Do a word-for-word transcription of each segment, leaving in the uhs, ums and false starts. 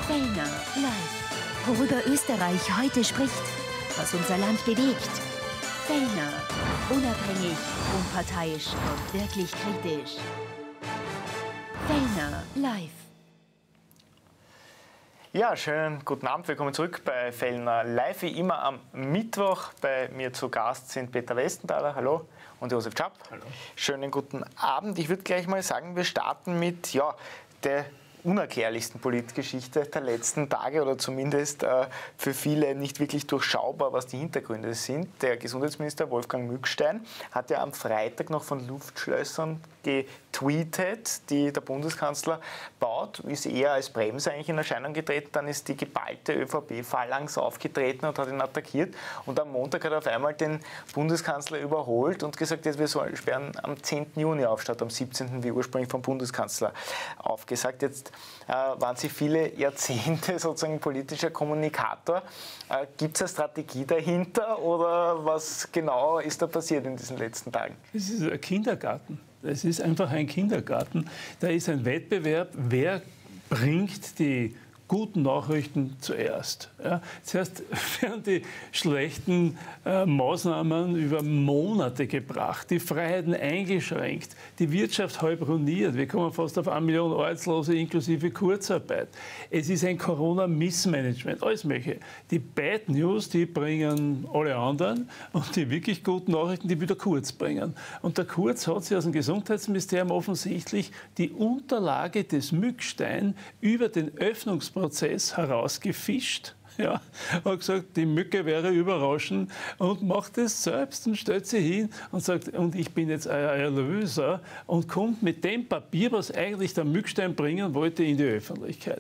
Fellner live. Worüber Österreich heute spricht, was unser Land bewegt. Fellner, unabhängig, unparteiisch und wirklich kritisch. Fellner live. Ja, schönen guten Abend. Willkommen zurück bei Fellner live. Wie immer am Mittwoch. Bei mir zu Gast sind Peter Westenthaler, hallo, und Josef Schapp. Hallo. Schönen guten Abend. Ich würde gleich mal sagen, wir starten mit ja, der unerklärlichsten Politgeschichte der letzten Tage oder zumindest äh, für viele nicht wirklich durchschaubar, was die Hintergründe sind. Der Gesundheitsminister Wolfgang Mückstein hat ja am Freitag noch von Luftschlössern getweetet, die der Bundeskanzler baut, ist eher als Bremse eigentlich in Erscheinung getreten. Dann ist die geballte ÖVP-Phalanx aufgetreten und hat ihn attackiert. Und am Montag hat er auf einmal den Bundeskanzler überholt und gesagt, jetzt wir sollen sperren am zehnten Juni auf, statt am siebzehnten wie ursprünglich vom Bundeskanzler aufgesagt. Jetzt äh, waren Sie viele Jahrzehnte sozusagen politischer Kommunikator. Äh, Gibt es eine Strategie dahinter oder was genau ist da passiert in diesen letzten Tagen? Es ist ein Kindergarten. Es ist einfach ein Kindergarten. Da ist ein Wettbewerb, wer bringt die guten Nachrichten zuerst. Ja, zuerst werden die schlechten äh, Maßnahmen über Monate gebracht, die Freiheiten eingeschränkt, die Wirtschaft halb ruiniert. Wir kommen fast auf eine Million Arbeitslose inklusive Kurzarbeit. Es ist ein Corona-Missmanagement, alles Mögliche. Die Bad News, die bringen alle anderen und die wirklich guten Nachrichten, die wieder Kurz bringen. Und der Kurz hat sich aus dem Gesundheitsministerium offensichtlich die Unterlage des Mückstein über den Öffnungsprozess Prozess herausgefischt, ja, hat gesagt, die Mücke wäre überraschend und macht es selbst und stellt sie hin und sagt, und ich bin jetzt euer Erlöser und kommt mit dem Papier, was eigentlich der Mückstein bringen wollte, in die Öffentlichkeit.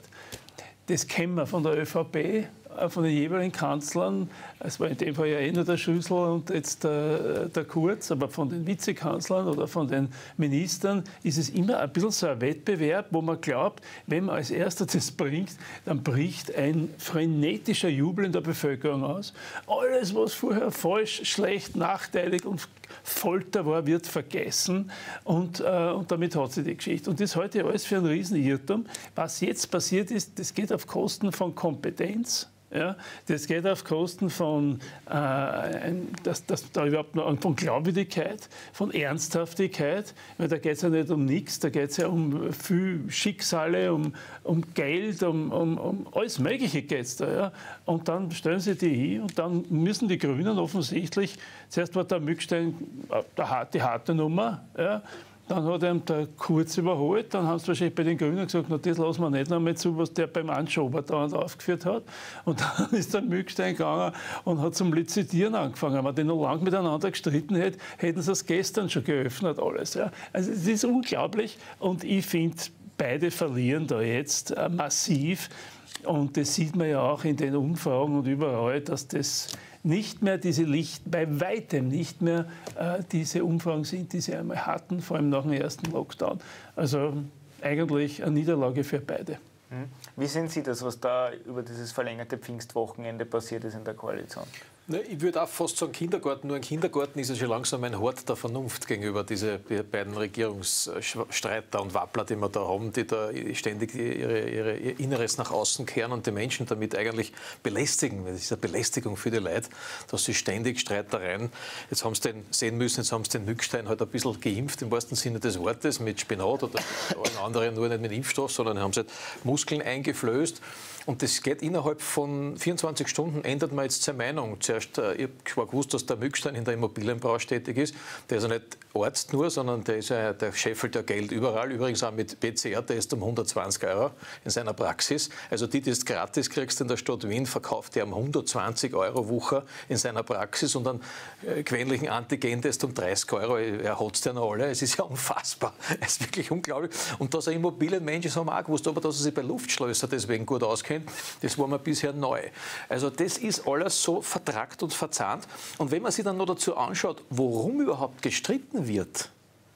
Das kennen wir von der ÖVP, von den jeweiligen Kanzlern. Es war in dem Fall ja eh nur der Schüssel und jetzt der, der Kurz, aber von den Vizekanzlern oder von den Ministern ist es immer ein bisschen so ein Wettbewerb, wo man glaubt, wenn man als Erster das bringt, dann bricht ein frenetischer Jubel in der Bevölkerung aus. Alles, was vorher falsch, schlecht, nachteilig und Folter war, wird vergessen und, äh, und damit hat sie die Geschichte. Und das halte ich alles für einen Riesenirrtum. Was jetzt passiert ist, das geht auf Kosten von Kompetenz. Ja, das geht auf Kosten von, äh, ein, das, das, da überhaupt noch, von Glaubwürdigkeit, von Ernsthaftigkeit. Weil da geht es ja nicht um nichts, da geht es ja um viel Schicksale, um, um Geld, um, um, um alles Mögliche geht's da. Ja. Und dann stellen sie die hin und dann müssen die Grünen offensichtlich, zuerst war der Mückstein der, die harte Nummer, ja. Dann hat ihm der Kurz überholt, dann haben sie wahrscheinlich bei den Grünen gesagt, na, das lassen wir nicht noch einmal zu, was der beim Anschober dauernd aufgeführt hat. Und dann ist der Mückstein gegangen und hat zum Lizitieren angefangen. Wenn man den noch lange miteinander gestritten hätte, hätten sie es gestern schon geöffnet alles. Ja. Also es ist unglaublich und ich finde, beide verlieren da jetzt äh, massiv. Und das sieht man ja auch in den Umfragen und überall, dass das nicht mehr diese Licht, bei weitem nicht mehr äh, diese Umfragen sind, die sie einmal hatten, vor allem nach dem ersten Lockdown. Also eigentlich eine Niederlage für beide. Wie sehen Sie das, was da über dieses verlängerte Pfingstwochenende passiert ist in der Koalition? Ich würde auch fast sagen Kindergarten, nur ein Kindergarten ist ja schon langsam ein Hort der Vernunft gegenüber diese beiden Regierungsstreiter und Wappler, die wir da haben, die da ständig ihre, ihre, ihr Inneres nach außen kehren und die Menschen damit eigentlich belästigen. Das ist eine Belästigung für die Leute, dass sie ständig Streitereien, jetzt haben sie den sehen müssen, jetzt haben sie den Mückstein halt ein bisschen geimpft, im wahrsten Sinne des Wortes, mit Spinat oder allen anderen, nur nicht mit Impfstoff, sondern haben sie halt Muskeln eingeflößt. Und das geht innerhalb von vierundzwanzig Stunden, ändert man jetzt seine Meinung. Zuerst, äh, ich habe gewusst, dass der Mückstein in der Immobilienbranche tätig ist. Der ist ja nicht Arzt nur, sondern der, ist ja, der scheffelt ja Geld überall. Übrigens auch mit P C R-Test um hundertzwanzig Euro in seiner Praxis. Also die, die es gratis kriegst in der Stadt Wien, verkauft er um hundertzwanzig Euro Wucher in seiner Praxis und einen äh, gewöhnlichen Antigen-Test um dreißig Euro. Er hat es ja noch alle. Es ist ja unfassbar. Es ist wirklich unglaublich. Und dass er Immobilienmensch ist, haben wir auch gewusst. Aber dass er sich bei Luftschlössern deswegen gut auskennt, das war mir bisher neu. Also das ist alles so vertrackt und verzahnt. Und wenn man sich dann noch dazu anschaut, worum überhaupt gestritten wird,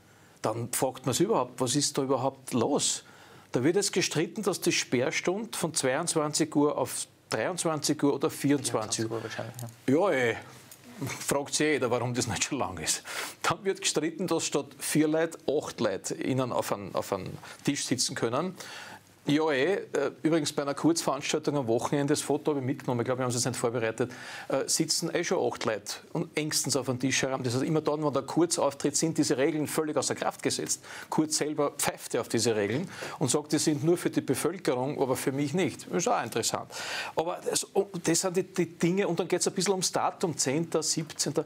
dann fragt man sich überhaupt, was ist da überhaupt los? Da wird jetzt gestritten, dass die Sperrstunde von zweiundzwanzig Uhr auf dreiundzwanzig Uhr oder vierundzwanzig Uhr wahrscheinlich. Ja, ja ey. Fragt sich jeder, warum das nicht schon lang ist. Dann wird gestritten, dass statt vier Leute acht Leute innen auf einem, auf einem Tisch sitzen können. Ja, eh. Übrigens bei einer Kurzveranstaltung am Wochenende, das Foto habe ich mitgenommen, ich glaube, wir haben es jetzt nicht vorbereitet, sitzen eh schon acht Leute und engstens auf den Tisch heran. Das heißt, immer dann, wenn der Kurzauftritt sind diese Regeln völlig außer Kraft gesetzt. Kurz selber pfeift auf diese Regeln und sagt, die sind nur für die Bevölkerung, aber für mich nicht. Das ist auch interessant. Aber das, das sind die, die Dinge, und dann geht es ein bisschen ums Datum, zehnter, siebzehnter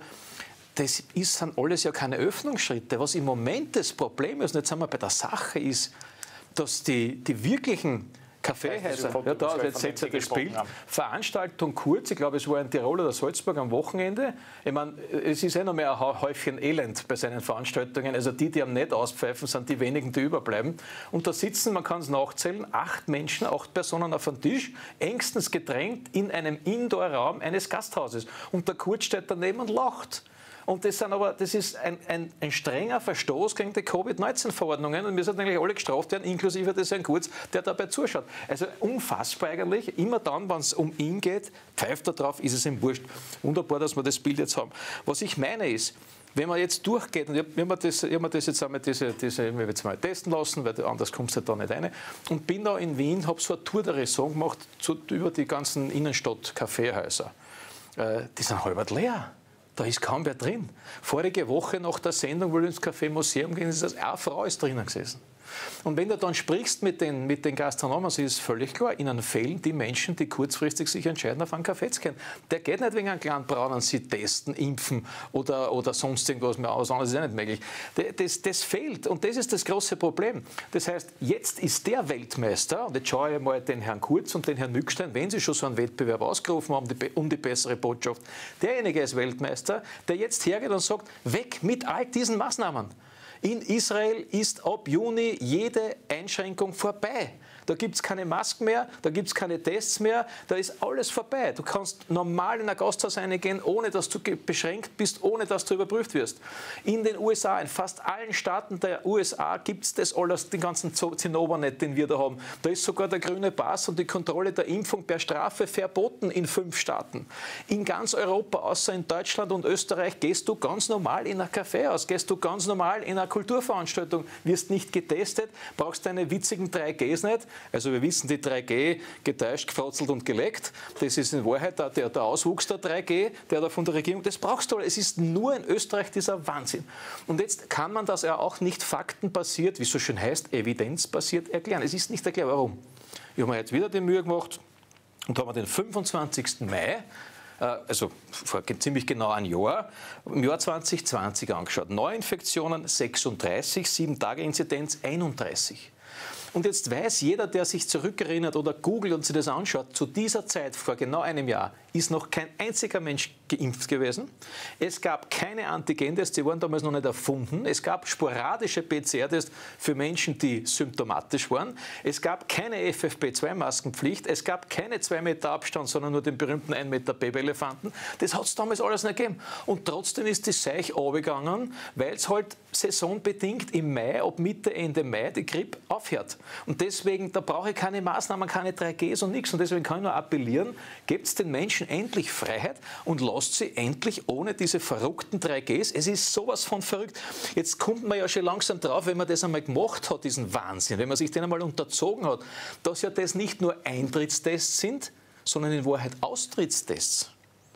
Das ist, sind alles ja keine Öffnungsschritte. Was im Moment das Problem ist, und jetzt sind wir bei der Sache, ist, dass die, die wirklichen Kaffeehäuser, ja, da, jetzt setzt er das Bild, Veranstaltung kurz, ich glaube, es war in Tirol oder Salzburg am Wochenende. Ich meine, es ist eh noch mehr ein Häufchen Elend bei seinen Veranstaltungen. Also die, die am nicht auspfeifen, sind die wenigen, die überbleiben. Und da sitzen, man kann es nachzählen, acht Menschen, acht Personen auf einem Tisch, engstens gedrängt in einem Indoor-Raum eines Gasthauses. Und der Kurz steht daneben und lacht. Und das, sind aber, das ist ein, ein, ein strenger Verstoß gegen die Covid neunzehn Verordnungen und wir sollten eigentlich alle gestraft werden, inklusive des Herrn Kurz, der dabei zuschaut. Also unfassbar eigentlich, immer dann, wenn es um ihn geht, pfeift er drauf, ist es ihm wurscht. Wunderbar, dass wir das Bild jetzt haben. Was ich meine ist, wenn man jetzt durchgeht, und ich habe mir das, hab mir das jetzt einmal diese, diese, ich jetzt mal testen lassen, weil anders kommst du da nicht rein, und bin da in Wien, habe so eine Tour der Raison gemacht zu, über die ganzen Innenstadt-Kaffeehäuser. Äh, die sind halb leer. Da ist kaum wer drin. Vorige Woche nach der Sendung, wo wir ins Café Museum gehen, ist das eine Frau ist drinnen gesessen. Und wenn du dann sprichst mit den, mit den Gastronomen, so ist völlig klar, ihnen fehlen die Menschen, die kurzfristig sich entscheiden, auf einen Kaffee zu gehen. Der geht nicht wegen einem kleinen Braunen, sie testen, impfen oder, oder sonst irgendwas mehr aus, das ist ja nicht möglich. Das, das fehlt und das ist das große Problem. Das heißt, jetzt ist der Weltmeister, und jetzt schaue ich mal den Herrn Kurz und den Herrn Mückstein, wenn sie schon so einen Wettbewerb ausgerufen haben, die, um die bessere Botschaft, derjenige ist Weltmeister, der jetzt hergeht und sagt, weg mit all diesen Maßnahmen. In Israel ist ab Juni jede Einschränkung vorbei. Da gibt es keine Masken mehr, da gibt es keine Tests mehr, da ist alles vorbei. Du kannst normal in ein Gasthaus reingehen, ohne dass du beschränkt bist, ohne dass du überprüft wirst. In den U S A, in fast allen Staaten der U S A gibt es das alles, den ganzen Zinnobernet, den wir da haben. Da ist sogar der grüne Pass und die Kontrolle der Impfung per Strafe verboten in fünf Staaten. In ganz Europa, außer in Deutschland und Österreich, gehst du ganz normal in ein Kaffeehaus, gehst du ganz normal in eine Kulturveranstaltung, wirst nicht getestet, brauchst deine witzigen drei Gs nicht. Also wir wissen, die drei G, getäuscht, gefrotzelt und geleckt, das ist in Wahrheit der, der Auswuchs der drei G, der da von der Regierung, das brauchst du. Es ist nur in Österreich dieser Wahnsinn. Und jetzt kann man das ja auch nicht faktenbasiert, wie es so schön heißt, evidenzbasiert erklären. Es ist nicht erklärt, warum. Ich habe mir jetzt wieder die Mühe gemacht und habe mir den fünfundzwanzigsten Mai, also vor ziemlich genau ein Jahr, im Jahr zwanzig zwanzig angeschaut. Neuinfektionen sechsunddreißig, sieben Tage Inzidenz einunddreißig. Und jetzt weiß jeder, der sich zurückerinnert oder googelt und sich das anschaut, zu dieser Zeit, vor genau einem Jahr, ist noch kein einziger Mensch geimpft gewesen. Es gab keine Antigen-Tests, die waren damals noch nicht erfunden. Es gab sporadische P C R-Tests für Menschen, die symptomatisch waren. Es gab keine F F P zwei Maskenpflicht. Es gab keine zwei Meter Abstand, sondern nur den berühmten ein Meter Babyelefanten. Das hat es damals alles nicht gegeben. Und trotzdem ist die Seuche runtergegangen, weil es halt saisonbedingt im Mai, ab Mitte, Ende Mai, die Grippe aufhört. Und deswegen, da brauche ich keine Maßnahmen, keine drei Gs und nichts. Und deswegen kann ich nur appellieren, gebt den Menschen endlich Freiheit und lasst sie endlich ohne diese verrückten drei Gs. Es ist sowas von verrückt. Jetzt kommt man ja schon langsam drauf, wenn man das einmal gemacht hat, diesen Wahnsinn, wenn man sich den einmal unterzogen hat, dass ja das nicht nur Eintrittstests sind, sondern in Wahrheit Austrittstests.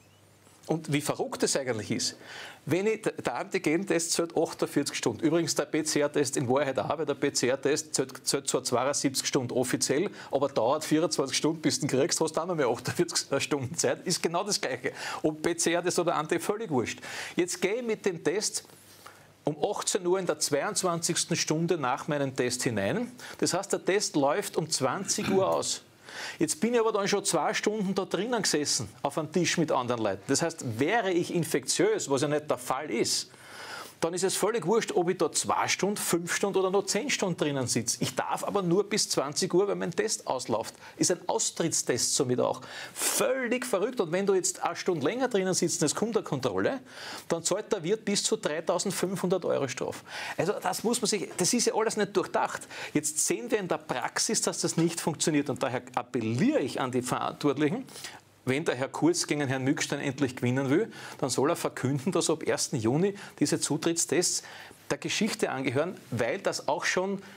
Und wie verrückt das eigentlich ist. Wenn ich, der Antigen-Test zählt achtundvierzig Stunden. Übrigens der P C R-Test in Wahrheit auch, weil der P C R-Test zählt, zählt zwar zweiundsiebzig Stunden offiziell, aber dauert vierundzwanzig Stunden, bis du ihn kriegst, hast du auch noch mehr achtundvierzig Stunden Zeit. Ist genau das Gleiche. Ob P C R-Test oder Anti, völlig wurscht. Jetzt gehe ich mit dem Test um achtzehn Uhr in der zweiundzwanzigsten Stunde nach meinem Test hinein. Das heißt, der Test läuft um zwanzig Uhr aus. Jetzt bin ich aber dann schon zwei Stunden da drinnen gesessen, auf einem Tisch mit anderen Leuten. Das heißt, wäre ich infektiös, was ja nicht der Fall ist, dann ist es völlig wurscht, ob ich da zwei Stunden, fünf Stunden oder noch zehn Stunden drinnen sitze. Ich darf aber nur bis zwanzig Uhr, wenn mein Test ausläuft. Ist ein Austrittstest somit auch. Völlig verrückt. Und wenn du jetzt eine Stunde länger drinnen sitzt und es kommt eine Kontrolle, dann zahlt der Wirt bis zu dreitausendfünfhundert Euro Strafe. Also das muss man sich, das ist ja alles nicht durchdacht. Jetzt sehen wir in der Praxis, dass das nicht funktioniert. Und daher appelliere ich an die Verantwortlichen, wenn der Herr Kurz gegen Herrn Mückstein endlich gewinnen will, dann soll er verkünden, dass ab ersten Juni diese Zutrittstests der Geschichte angehören, weil das auch schon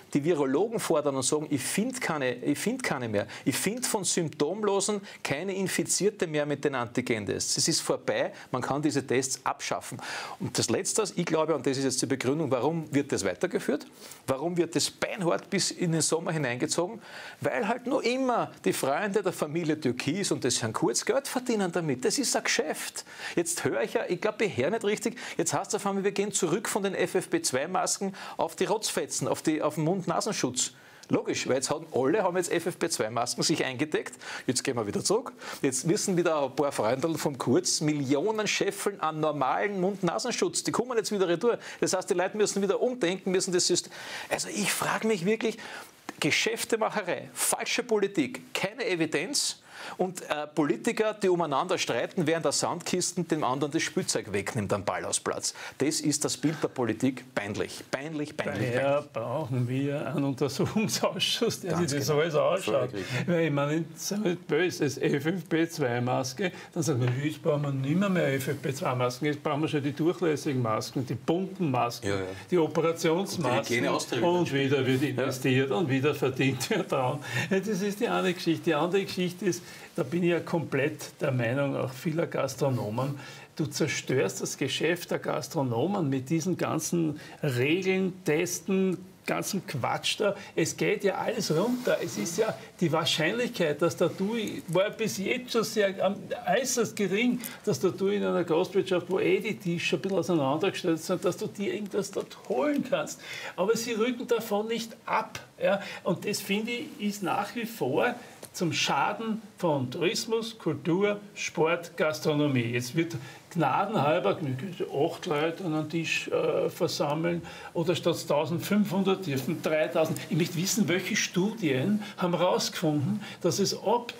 die Virologen fordern und sagen, ich finde keine, ich find keine mehr. Ich finde von Symptomlosen keine Infizierte mehr mit den Antigen-Tests. Es ist vorbei, man kann diese Tests abschaffen. Und das Letzte, ich glaube, und das ist jetzt die Begründung, warum wird das weitergeführt? Warum wird das beinhart bis in den Sommer hineingezogen? Weil halt nur immer die Freunde der Familie Türkis und des Herrn Kurz Geld verdienen damit. Das ist ein Geschäft. Jetzt höre ich ja, ich glaube, ich höre nicht richtig, jetzt heißt es auf einmal, wir gehen zurück von den F F P zwei Masken auf die Rotzfetzen, auf, die, auf den Mund-Nasenschutz. Logisch, weil jetzt haben alle haben jetzt F F P zwei Masken sich eingedeckt. Jetzt gehen wir wieder zurück. Jetzt wissen wieder ein paar Freunde vom Kurz Millionen Scheffeln an normalen Mund-Nasenschutz. Die kommen jetzt wieder retour. Das heißt, die Leute müssen wieder umdenken, müssen das System. Also ich frage mich wirklich, Geschäftemacherei, falsche Politik, keine Evidenz. Und äh, Politiker, die umeinander streiten, während der Sandkisten dem anderen das Spielzeug wegnimmt am Ballhausplatz. Das ist das Bild der Politik. Peinlich, peinlich, peinlich. Daher peinlich. brauchen wir einen Untersuchungsausschuss, der Ganz sich das genau. alles ausschaut. Weil ich meine, sind nicht böse, das F F P zwei Maske, dann sagen wir, jetzt brauchen wir nicht mehr, mehr F F P zwei Masken, jetzt brauchen wir schon die durchlässigen Masken, die bunten Masken, Ja, ja. die Operationsmasken. Und, die und wieder wird investiert ja. und wieder verdient wird dran. Ja, das ist die eine Geschichte. Die andere Geschichte ist, da bin ich ja komplett der Meinung auch vieler Gastronomen, du zerstörst das Geschäft der Gastronomen mit diesen ganzen Regeln, Testen, ganzen Quatsch da. Es geht ja alles runter. Es ist ja die Wahrscheinlichkeit, dass da du, war bis jetzt schon sehr äußerst gering, dass da du in einer Gastwirtschaft, wo eh die Tische ein bisschen auseinandergestellt sind, dass du dir irgendwas dort holen kannst. Aber sie rücken davon nicht ab. Ja? Und das, finde ich, ist nach wie vor zum Schaden von Tourismus, Kultur, Sport, Gastronomie. Jetzt wird gnadenhalber acht Leute an einen Tisch äh, versammeln oder statt eintausendfünfhundert dürfen dreitausend. Ich möchte wissen, welche Studien haben herausgefunden, dass es ab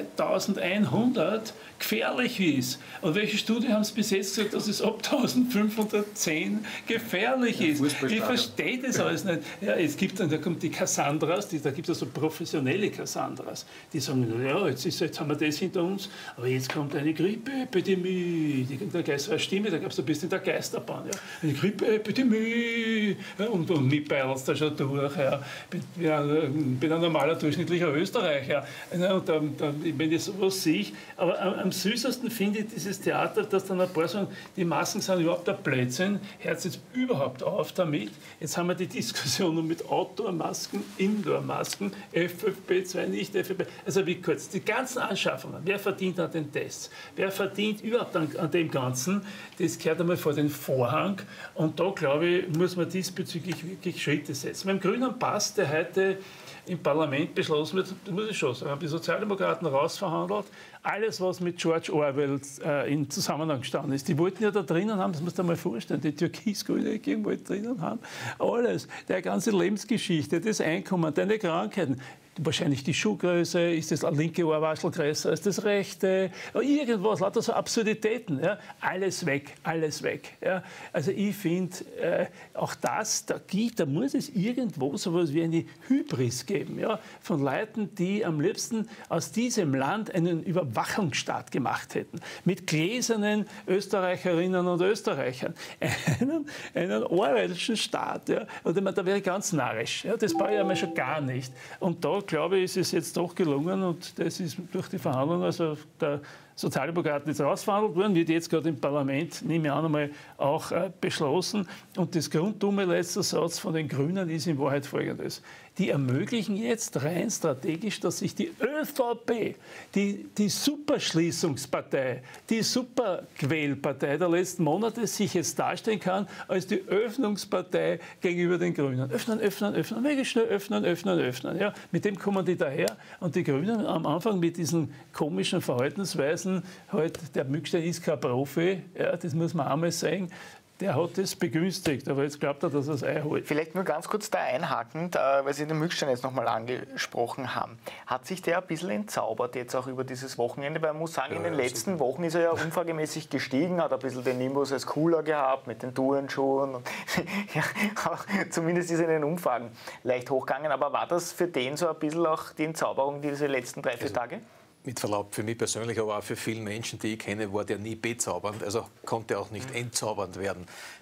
dreitausendeinhundert gefährlich ist. Und welche Studien haben es bis jetzt gesagt, dass es ab eintausendfünfhundertzehn gefährlich ja, ist? Ich verstehe das alles nicht. Ja, es gibt dann, da kommt die Cassandras, die, da gibt es so professionelle Cassandras, die sagen, ja, jetzt, ist, jetzt haben wir das hinter uns, aber jetzt kommt eine Grippeepidemie, die kommt eine geistige Stimme, da gab es ein bisschen der Geisterbahn. Ja. Eine Grippeepidemie, ja, und, und mich beilst da schon durch. Ja. Bin, ja, bin ein normaler, durchschnittlicher Österreicher. Ja, und dann, dann, wenn ich sowas sehe, aber am, am süßesten finde ich dieses Theater, dass dann ein paar sagen, die Masken sind überhaupt ein Blödsinn, hört jetzt überhaupt auf damit. Jetzt haben wir die Diskussion mit Outdoor-Masken, Indoor-Masken, F F P zwei, nicht F F P. Also wie kurz, die ganzen Anschaffungen, wer verdient an den Tests, wer verdient überhaupt an, an dem Ganzen, das gehört einmal vor den Vorhang. Und da, glaube ich, muss man diesbezüglich wirklich Schritte setzen. Beim grünen Pass, der heute im Parlament beschlossen wird, das muss ich schon sagen, haben die Sozialdemokraten rausverhandelt, alles, was mit George Orwell äh, in Zusammenhang gestanden ist. Die wollten ja da drinnen haben, das musst du dir mal vorstellen, die türkis-grüne Regierung wollte drinnen haben, alles, der ganze Lebensgeschichte, das Einkommen, deine Krankheiten, wahrscheinlich die Schuhgröße, ist das linke Ohrwaschel größer als das rechte, irgendwas, lauter so Absurditäten, ja, alles weg, alles weg. Ja. Also ich finde, äh, auch das, da, gibt, da muss es irgendwo so etwas wie eine Hybris geben, ja, von Leuten, die am liebsten aus diesem Land einen Überwachungsstaat gemacht hätten, mit gläsernen Österreicherinnen und Österreichern, einen, einen Orwellschen Staat, ja, und ich meine, da wäre ich ganz narrisch, ja, das brauche ich einmal schon gar nicht. Und da, glaube ich, ist es jetzt doch gelungen und das ist durch die Verhandlungen, also der Sozialdemokraten jetzt rausverhandelt worden, wird jetzt gerade im Parlament, nehme ich an, einmal auch äh, beschlossen. Und das grunddumme letzte Satz von den Grünen ist in Wahrheit folgendes. Die ermöglichen jetzt rein strategisch, dass sich die ÖVP, die, die Superschließungspartei, die Superquälpartei der letzten Monate sich jetzt darstellen kann als die Öffnungspartei gegenüber den Grünen. Öffnen, öffnen, öffnen, möglichst schnell öffnen, öffnen, öffnen. Ja, mit dem kommen die daher. Und die Grünen am Anfang mit diesen komischen Verhaltensweisen, halt, der Mückstein ist kein Profi, ja, das muss man einmal sagen. Der hat das begünstigt, aber jetzt glaubt er, dass er das Ei holt. Vielleicht nur ganz kurz da einhakend, weil Sie den Mückstein jetzt nochmal angesprochen haben. Hat sich der ein bisschen entzaubert jetzt auch über dieses Wochenende? Weil man muss sagen, ja, in den ja, letzten super. Wochen ist er ja unverhältnismäßig gestiegen, hat ein bisschen den Nimbus als cooler gehabt mit den Tourenschuhen. Und ja, zumindest ist er in den Umfragen leicht hochgegangen. Aber war das für den so ein bisschen auch die Entzauberung diese letzten drei, vier also Tage? Mit Verlaub, für mich persönlich, aber auch für viele Menschen, die ich kenne, war der nie bezaubernd, also konnte auch nicht entzaubernd werden.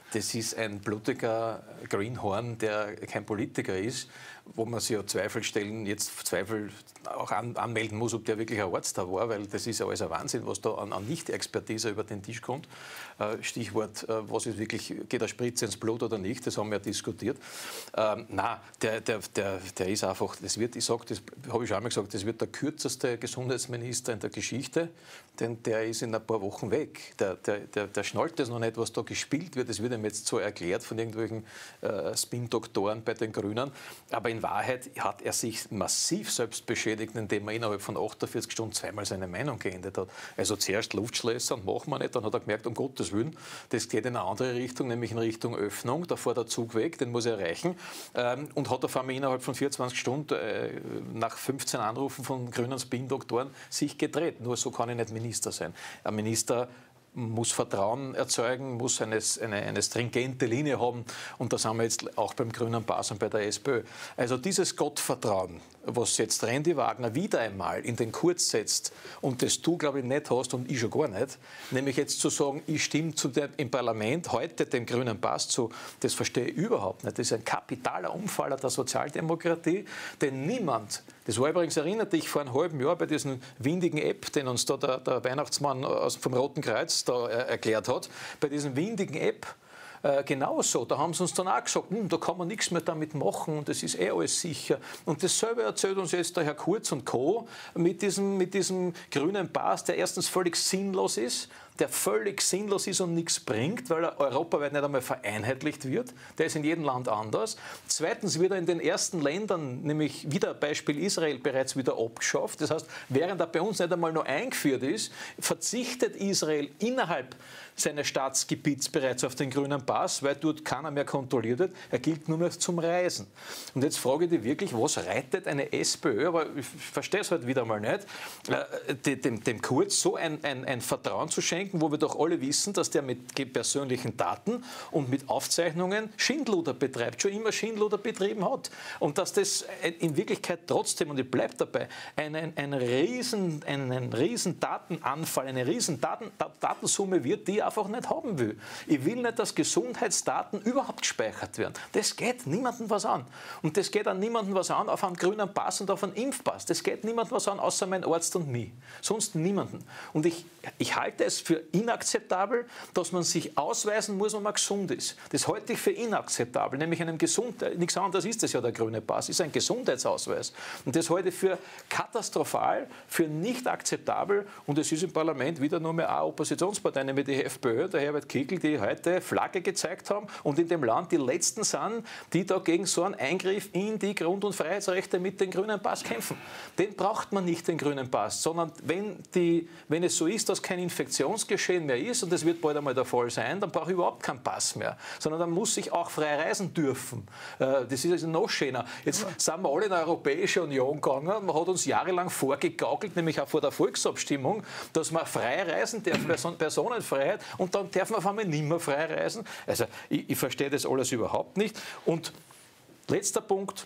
das ist ein blutiger Greenhorn, der kein Politiker ist, wo man sich ja Zweifel stellen, jetzt Zweifel auch an, anmelden muss, ob der wirklich ein Arzt da war, weil das ist ja alles ein Wahnsinn, was da an, an Nicht-Expertise über den Tisch kommt. Äh, Stichwort, äh, was ist wirklich, geht der Spritze ins Blut oder nicht, das haben wir ja diskutiert. Ähm, nein, der, der, der, der ist einfach, das wird, ich sage, das habe ich schon einmal gesagt, das wird der kürzeste Gesundheitsminister in der Geschichte, denn der ist in ein paar Wochen weg. Der, der, der, der schnallt das noch nicht, was da gespielt wird, das wird ihm jetzt so erklärt von irgendwelchen äh, Spin-Doktoren bei den Grünen, aber in Wahrheit hat er sich massiv selbst beschädigt, indem er innerhalb von achtundvierzig Stunden zweimal seine Meinung geändert hat. Also zuerst Luftschlösser und machen wir nicht, dann hat er gemerkt, um Gottes Willen, das geht in eine andere Richtung, nämlich in Richtung Öffnung, da fährt der Zug weg, den muss er erreichen, ähm, und hat auf einmal innerhalb von vierundzwanzig Stunden äh, nach fünfzehn Anrufen von grünen Spin-Doktoren sich gedreht. Nur so kann ich nicht Minister sein. Ein Minister muss Vertrauen erzeugen, muss eine, eine, eine stringente Linie haben. Und da sind wir jetzt auch beim grünen Pass und bei der SPÖ. Also dieses Gottvertrauen, was jetzt Randy Wagner wieder einmal in den Kurz setzt und das du, glaube ich, nicht hast und ich schon gar nicht, nämlich jetzt zu sagen, ich stimme zu dem, im Parlament heute dem grünen Pass zu, das verstehe ich überhaupt nicht. Das ist ein kapitaler Umfaller der Sozialdemokratie, denn niemand, das war übrigens, erinnert dich, vor einem halben Jahr bei diesem windigen App, den uns da der, der Weihnachtsmann aus, vom Roten Kreuz da äh, erklärt hat, bei diesem windigen App, Äh, genauso, da haben sie uns dann auch gesagt, hm, da kann man nichts mehr damit machen und das ist eh alles sicher. Und dasselbe erzählt uns jetzt der Herr Kurz und Co. mit diesem, mit diesem grünen Pass, der erstens völlig sinnlos ist, der völlig sinnlos ist und nichts bringt, weil er europaweit nicht einmal vereinheitlicht wird. Der ist in jedem Land anders. Zweitens wird er in den ersten Ländern, nämlich wieder Beispiel Israel, bereits wieder abgeschafft. Das heißt, während er bei uns nicht einmal noch eingeführt ist, verzichtet Israel innerhalb seines Staatsgebiets bereits auf den grünen Pass, weil dort keiner mehr kontrolliert wird. Er gilt nur mehr zum Reisen. Und jetzt frage ich dich wirklich, was reitet eine SPÖ, aber ich verstehe es halt wieder mal nicht, äh, dem, dem Kurz so ein, ein, ein Vertrauen zu schenken, wo wir doch alle wissen, dass der mit persönlichen Daten und mit Aufzeichnungen Schindluder betreibt, schon immer Schindluder betrieben hat. Und dass das in Wirklichkeit trotzdem, und ich bleibe dabei, einen, einen, riesen, einen riesen Datenanfall, eine riesen Daten, Datensumme wird, die ich einfach nicht haben will. Ich will nicht, dass Gesundheitsdaten überhaupt gespeichert werden. Das geht niemandem was an. Und das geht an niemandem was an, auf einen grünen Pass und auf einen Impfpass. Das geht niemandem was an, außer mein Arzt und mich. Sonst niemanden. Und ich, ich halte es für inakzeptabel, dass man sich ausweisen muss, wenn man gesund ist. Das halte ich für inakzeptabel, nämlich einen Gesundheit, nichts anderes ist das ja der grüne Pass, ist ein Gesundheitsausweis. Und das halte ich für katastrophal, für nicht akzeptabel, und es ist im Parlament wieder nur mehr eine Oppositionspartei, nämlich die FPÖ, der Herbert Kickl, die heute Flagge gezeigt haben und in dem Land die Letzten sind, die da gegen so einen Eingriff in die Grund- und Freiheitsrechte mit dem grünen Pass kämpfen. Den braucht man nicht, den grünen Pass, sondern wenn, die, wenn es so ist, dass kein Infektionsgeschehen mehr ist, und das wird bald einmal der Fall sein, dann brauche ich überhaupt keinen Pass mehr, sondern dann muss ich auch frei reisen dürfen. Das ist also noch schöner. Jetzt sind wir alle in die Europäische Union gegangen, man hat uns jahrelang vorgegaukelt, nämlich auch vor der Volksabstimmung, dass man frei reisen darf, Personenfreiheit, und dann darf man auf einmal nicht mehr frei reisen. Also ich, ich verstehe das alles überhaupt nicht. Und letzter Punkt,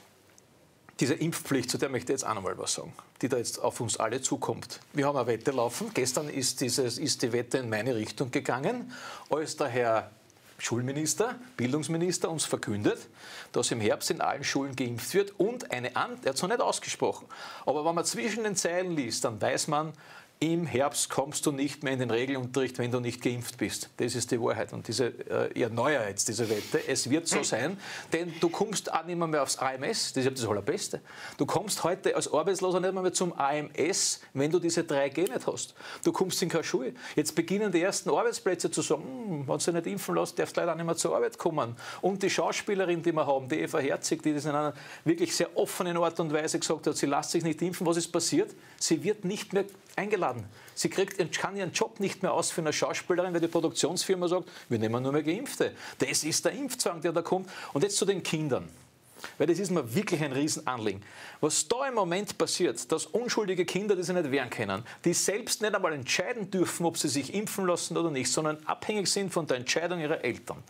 diese Impfpflicht, zu der möchte ich jetzt auch noch mal was sagen, die da jetzt auf uns alle zukommt. Wir haben eine Wette laufen. Gestern ist, dieses, ist die Wette in meine Richtung gegangen, als der Herr Schulminister, Bildungsminister uns verkündet, dass im Herbst in allen Schulen geimpft wird und eine An... Er hat es noch nicht ausgesprochen. Aber wenn man zwischen den Zeilen liest, dann weiß man, im Herbst kommst du nicht mehr in den Regelunterricht, wenn du nicht geimpft bist. Das ist die Wahrheit. Und diese, äh, ich erneuere jetzt diese Wette. Es wird so sein, denn du kommst auch nicht mehr aufs A M S. Das ist ja das Allerbeste. Du kommst heute als Arbeitsloser nicht mehr zum A M S, wenn du diese drei G nicht hast. Du kommst in keine Schule. Jetzt beginnen die ersten Arbeitsplätze zu sagen, hm, wenn du dich nicht impfen lässt, darfst du leider auch nicht mehr zur Arbeit kommen. Und die Schauspielerin, die wir haben, die Eva Herzig, die das in einer wirklich sehr offenen Art und Weise gesagt hat, sie lässt sich nicht impfen. Was ist passiert? Sie wird nicht mehr eingeladen. Sie kriegt, kann ihren Job nicht mehr ausführen als Schauspielerin, weil die Produktionsfirma sagt, wir nehmen nur mehr Geimpfte. Das ist der Impfzwang, der da kommt. Und jetzt zu den Kindern. Weil das ist mir wirklich ein Riesenanliegen. Was da im Moment passiert, dass unschuldige Kinder, die sich nicht wehren können, die selbst nicht einmal entscheiden dürfen, ob sie sich impfen lassen oder nicht, sondern abhängig sind von der Entscheidung ihrer Eltern.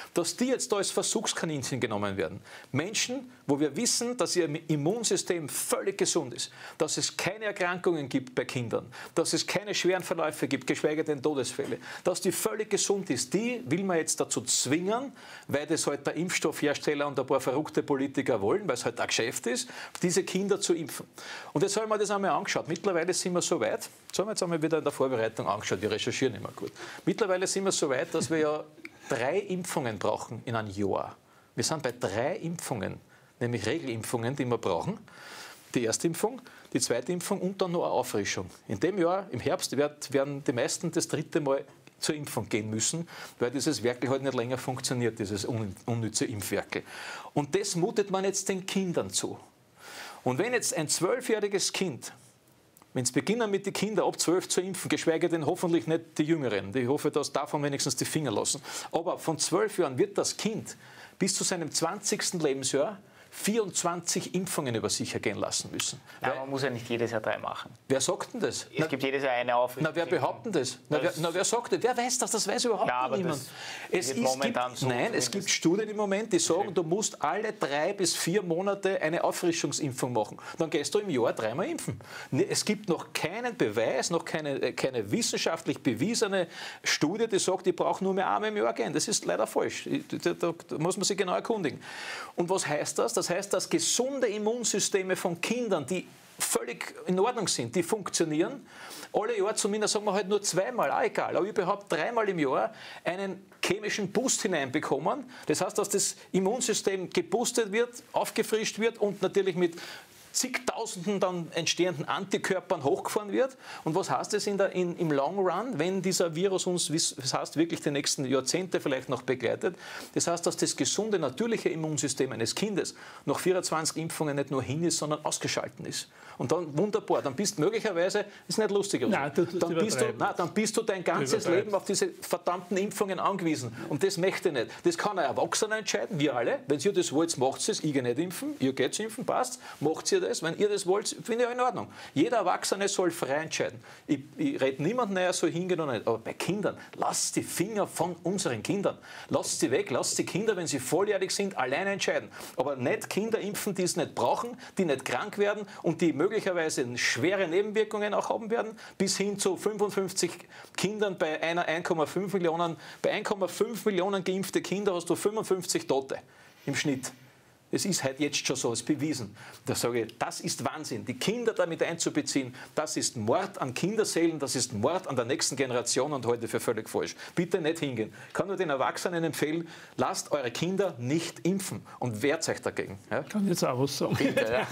dass die jetzt da als Versuchskaninchen genommen werden. Menschen, wo wir wissen, dass ihr Immunsystem völlig gesund ist, dass es keine Erkrankungen gibt bei Kindern, dass es keine schweren Verläufe gibt, geschweige denn Todesfälle, dass die völlig gesund ist, die will man jetzt dazu zwingen, weil das halt der Impfstoffhersteller und ein paar verrückte Politiker wollen, weil es halt ein Geschäft ist, diese Kinder zu impfen. Und jetzt haben wir das einmal angeschaut. Mittlerweile sind wir so weit, das haben wir jetzt einmal wieder in der Vorbereitung angeschaut, wir recherchieren immer gut. Mittlerweile sind wir so weit, dass wir ja drei Impfungen brauchen in einem Jahr. Wir sind bei drei Impfungen, nämlich Regelimpfungen, die wir brauchen. Die erste Impfung, die zweite Impfung und dann noch eine Auffrischung. In dem Jahr, im Herbst, werden die meisten das dritte Mal zur Impfung gehen müssen, weil dieses Werkel halt nicht länger funktioniert, dieses unnütze Impfwerkel. Und das mutet man jetzt den Kindern zu. Und wenn jetzt ein zwölfjähriges Kind, wenn es beginnen mit den Kindern ab zwölf zu impfen, geschweige denn hoffentlich nicht die Jüngeren, ich hoffe, dass davon wenigstens die Finger lassen, aber von zwölf Jahren wird das Kind bis zu seinem zwanzigsten Lebensjahr vierundzwanzig Impfungen über sich ergehen lassen müssen. Nein, man muss ja nicht jedes Jahr drei machen. Wer sagt denn das? Es na, gibt jedes Jahr eine Aufrichtung. Na, wer behauptet das? Na, wer, na, wer sagt das? Wer weiß das? Das weiß überhaupt ja, niemand. Es, ist, momentan gibt, so nein, es gibt Studien im Moment, die sagen, du musst alle drei bis vier Monate eine Auffrischungsimpfung machen. Dann gehst du im Jahr dreimal impfen. Es gibt noch keinen Beweis, noch keine, keine wissenschaftlich bewiesene Studie, die sagt, ich brauche nur mehr einmal im Jahr gehen. Das ist leider falsch. Da, da, da muss man sich genau erkundigen. Und was heißt das? Das heißt, dass gesunde Immunsysteme von Kindern, die völlig in Ordnung sind, die funktionieren, alle Jahr zumindest, sagen wir halt nur zweimal, auch egal, aber überhaupt dreimal im Jahr einen chemischen Boost hineinbekommen. Das heißt, dass das Immunsystem geboostet wird, aufgefrischt wird und natürlich mit zigtausenden dann entstehenden Antikörpern hochgefahren wird. Und was heißt das in der, in, im Long Run, wenn dieser Virus uns, das heißt, wirklich die nächsten Jahrzehnte vielleicht noch begleitet? Das heißt, dass das gesunde, natürliche Immunsystem eines Kindes nach vierundzwanzig Impfungen nicht nur hin ist, sondern ausgeschalten ist. Und dann wunderbar, dann bist du möglicherweise, ist nicht lustig, also, nein, du, du, dann, bist du, nein, dann bist du dein ganzes Leben auf diese verdammten Impfungen angewiesen. Und das möchte ich nicht. Das kann ein Erwachsener entscheiden, wir alle. Wenn ihr das wollt, macht es, ich gehe nicht impfen, ihr geht impfen, passt, macht ihr das. Wenn ihr das wollt, finde ich in Ordnung. Jeder Erwachsene soll frei entscheiden. Ich, ich rede niemandem näher, so hingehen oder nicht. Aber bei Kindern, lasst die Finger von unseren Kindern. Lasst sie weg, lasst die Kinder, wenn sie volljährig sind, alleine entscheiden. Aber nicht Kinder impfen, die es nicht brauchen, die nicht krank werden und die möglicherweise schwere Nebenwirkungen auch haben werden, bis hin zu fünfundfünfzig Kindern bei einer eins Komma fünf Millionen. Bei eins Komma fünf Millionen geimpfte Kinder hast du fünfundfünfzig Tote im Schnitt. Es ist halt jetzt schon so, es ist bewiesen. Da sage ich, das ist Wahnsinn. Die Kinder damit einzubeziehen, das ist Mord an Kinderseelen, das ist Mord an der nächsten Generation und heute für völlig falsch. Bitte nicht hingehen. Ich kann nur den Erwachsenen empfehlen, lasst eure Kinder nicht impfen und wehrt euch dagegen. Ja? Ich kann jetzt auch was sagen. Bitte, ja.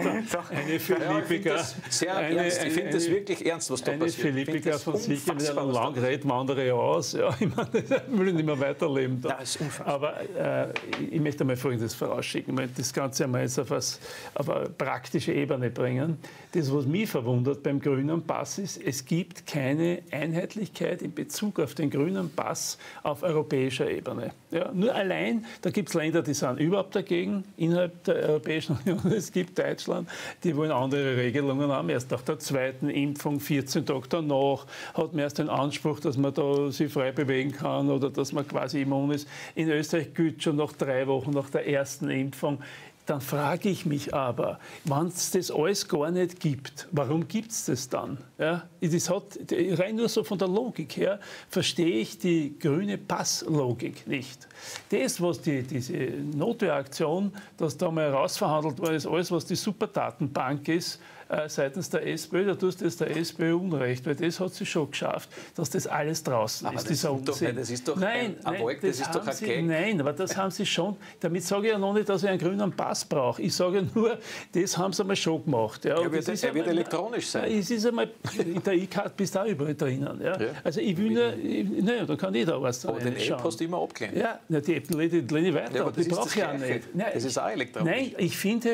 Eine Philippiker. Ja, ich finde das sehr eine, ernst. Ich finde das wirklich ernst, was da eine passiert. Eine Philippiker von sich mit einem Langgerät wandere ich aus. Ja, ich meine, ich will nicht mehr weiterleben. Da. Das ist unfassbar. Aber äh, ich möchte einmal Folgendes vorausschicken. Ich möchte das Ganze einmal jetzt auf, was, auf eine praktische Ebene bringen. Das, was mich verwundert beim grünen Pass ist, es gibt keine Einheitlichkeit in Bezug auf den grünen Pass auf europäischer Ebene. Ja, nur allein, da gibt es Länder, die sind überhaupt dagegen, innerhalb der Europäischen Union. Es gibt Deutschland, die wollen andere Regelungen haben. Erst nach der zweiten Impfung, vierzehn Tage danach, hat man erst den Anspruch, dass man da sich frei bewegen kann oder dass man quasi immun ist. In Österreich gilt schon nach drei Wochen nach der ersten Impfung. Dann frage ich mich aber, wenn es das alles gar nicht gibt, warum gibt es das dann? Ja, das hat, rein nur so von der Logik her verstehe ich die grüne Passlogik nicht. Das, was die, diese Notwehraktion, dass da mal rausverhandelt war, ist alles, was die Superdatenbank ist, äh, seitens der SPÖ, da tust du jetzt der SPÖ Unrecht, weil das hat sie schon geschafft, dass das alles draußen aber ist. Das, dieser doch, das ist doch nein, ein, ein Volk, das, das ist doch ein sie, Gag. Nein, aber das haben sie schon, damit sage ich ja noch nicht, dass ich einen grünen Pass brauche. Ich sage nur, das haben sie einmal schon gemacht. Ja. Ja, wird, er wird einmal, elektronisch sein. Es ist einmal, in der E-Card bist du auch überall drinnen. Ja. Ja. Also ich will nur, naja, da kann jeder was Aber den App hast du immer abgelehnt. Ja, die App lehne ich weiter, ja, die brauche ich ja nicht. Nein, das ist auch elektronisch. Nein, ich finde,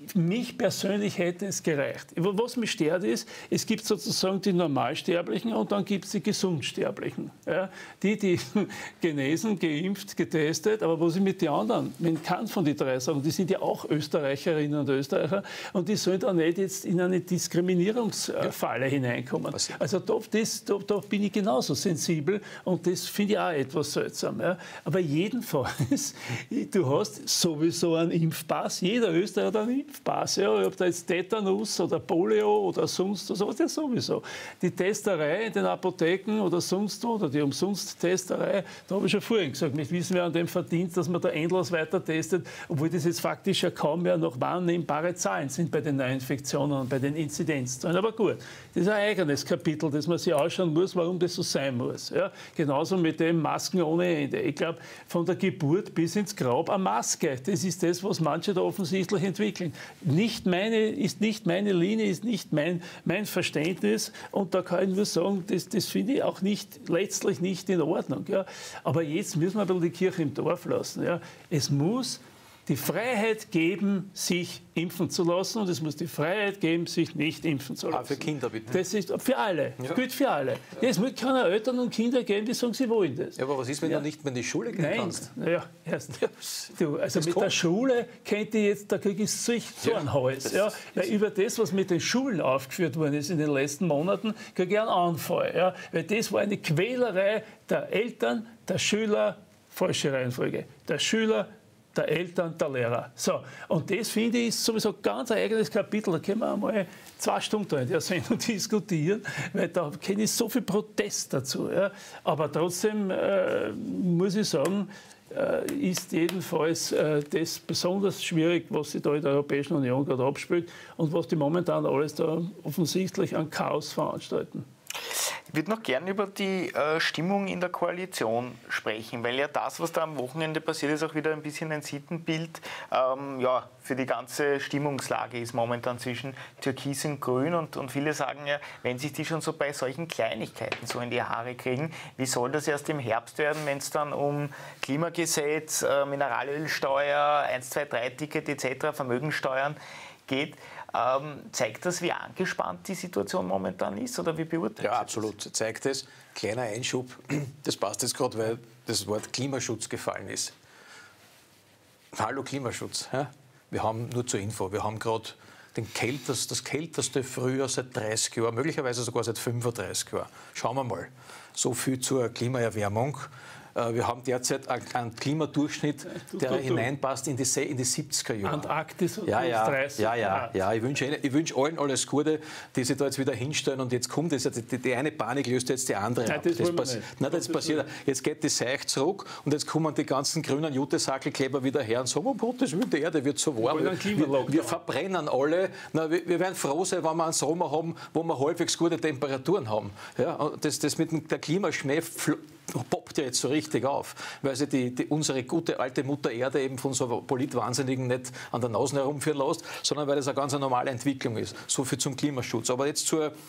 mich persönlich hätte es gereicht. Was mich stört ist, es gibt sozusagen die Normalsterblichen und dann gibt es die Gesundsterblichen. Ja, die, die genesen, geimpft, getestet, aber was ich mit den anderen, man kann von den drei sagen, die sind ja auch Österreicherinnen und Österreicher und die sollen auch nicht jetzt in eine Diskriminierungsfalle hineinkommen. Also da, das, da, da bin ich genauso sensibel und das finde ich auch etwas seltsam. Ja. Aber jedenfalls, du hast sowieso einen Impfpass, jeder Österreicher hat einen Impfpass. Ja. Ob da jetzt Tetanus oder Polio oder sonst was, aber das sowieso. Die Testerei in den Apotheken oder sonst wo, oder die Umsonst-Testerei, da habe ich schon vorhin gesagt, wir wissen, wer an dem verdient, dass man da endlos weiter testet, obwohl das jetzt faktisch ja kaum mehr noch wahrnehmbare Zahlen sind bei den Neuinfektionen und bei den Inzidenzzahlen. Aber gut, das ist ein eigenes Kapitel, das man sich anschauen muss, warum das so sein muss. Ja. Genauso mit den Masken ohne Ende. Ich glaube, von der Geburt bis ins Grab eine Maske. Das ist das, was manche da offensichtlich entwickeln. Nicht meine, ist nicht meine Linie, ist nicht mein, mein Verständnis. Und da kann ich nur sagen, das, das finde ich auch nicht, letztlich nicht in Ordnung. Ja. Aber jetzt müssen wir ein bisschen die Kirche im Dorf lassen. Ja. Es muss die Freiheit geben, sich impfen zu lassen und es muss die Freiheit geben, sich nicht impfen zu lassen. Ah, für Kinder bitte. Das ist für alle. Das ja. gilt für alle. Ja. Es muss keine Eltern und Kinder geben, die sagen, sie wollen das. Ja, aber was ist, wenn ja. du nicht mehr in die Schule gehen Nein. kannst? Ja, erst. Du, also das mit kommt. der Schule könnte ich jetzt, da kriege ich so einen ja. Hals. Ja, weil über das, was mit den Schulen aufgeführt worden ist in den letzten Monaten, kriege ich einen Anfall. Ja, weil das war eine Quälerei der Eltern, der Schüler, falsche Reihenfolge, der Schüler, der Eltern, der Lehrer. So, und das finde ich ist sowieso ganz ein eigenes Kapitel. Da können wir einmal zwei Stunden in der Sendung diskutieren, weil da kenne ich so viel Protest dazu. Ja. Aber trotzdem äh, muss ich sagen, äh, ist jedenfalls äh, das besonders schwierig, was sich da in der Europäischen Union gerade abspielt und was die momentan alles da offensichtlich an Chaos veranstalten. Ich würde noch gerne über die äh, Stimmung in der Koalition sprechen, weil ja das, was da am Wochenende passiert ist, auch wieder ein bisschen ein Sittenbild ähm, ja, für die ganze Stimmungslage ist momentan zwischen Türkis und Grün. Und, und viele sagen ja, wenn sich die schon so bei solchen Kleinigkeiten so in die Haare kriegen, wie soll das erst im Herbst werden, wenn es dann um Klimagesetz, äh, Mineralölsteuer, eins zwei drei Ticket et cetera, Vermögensteuern geht? Ähm, zeigt das, wie angespannt die Situation momentan ist oder wie beurteilt? Ja, absolut. Das? Zeigt es. Kleiner Einschub, das passt jetzt gerade, weil das Wort Klimaschutz gefallen ist. Hallo Klimaschutz. Ja? Wir haben, nur zur Info, wir haben gerade Kältest, das kälteste Frühjahr seit dreißig Jahren, möglicherweise sogar seit fünfunddreißig Jahren. Schauen wir mal. So viel zur Klimaerwärmung. Wir haben derzeit einen Klimadurchschnitt, der du, du, du. hineinpasst in die, in die siebziger Jahre. Antarktis und ja, ja, dreißig ja, ja, ja. Ich wünsche ich wünsche allen alles Gute, die sich da jetzt wieder hinstellen und jetzt kommt das, die, die eine Panik löst jetzt die andere Nein, ab. Das das pass Nein, das passiert. Jetzt geht die Seuche zurück und jetzt kommen die ganzen grünen Jutesackelkleber wieder her und sagen, oh Gott, das wird die Erde wird so warm. Wir, wir verbrennen alle. Na, wir, wir werden froh sein, wenn wir einen Sommer haben, wo wir halbwegs gute Temperaturen haben. Ja, und das, das mit der Klimaschmäh poppt ja jetzt so richtig auf, weil sie die, die, unsere gute alte Mutter Erde eben von so Politwahnsinnigen nicht an der Nase herumführen lässt, sondern weil das eine ganz normale Entwicklung ist. So viel zum Klimaschutz. Aber jetzt zur, äh,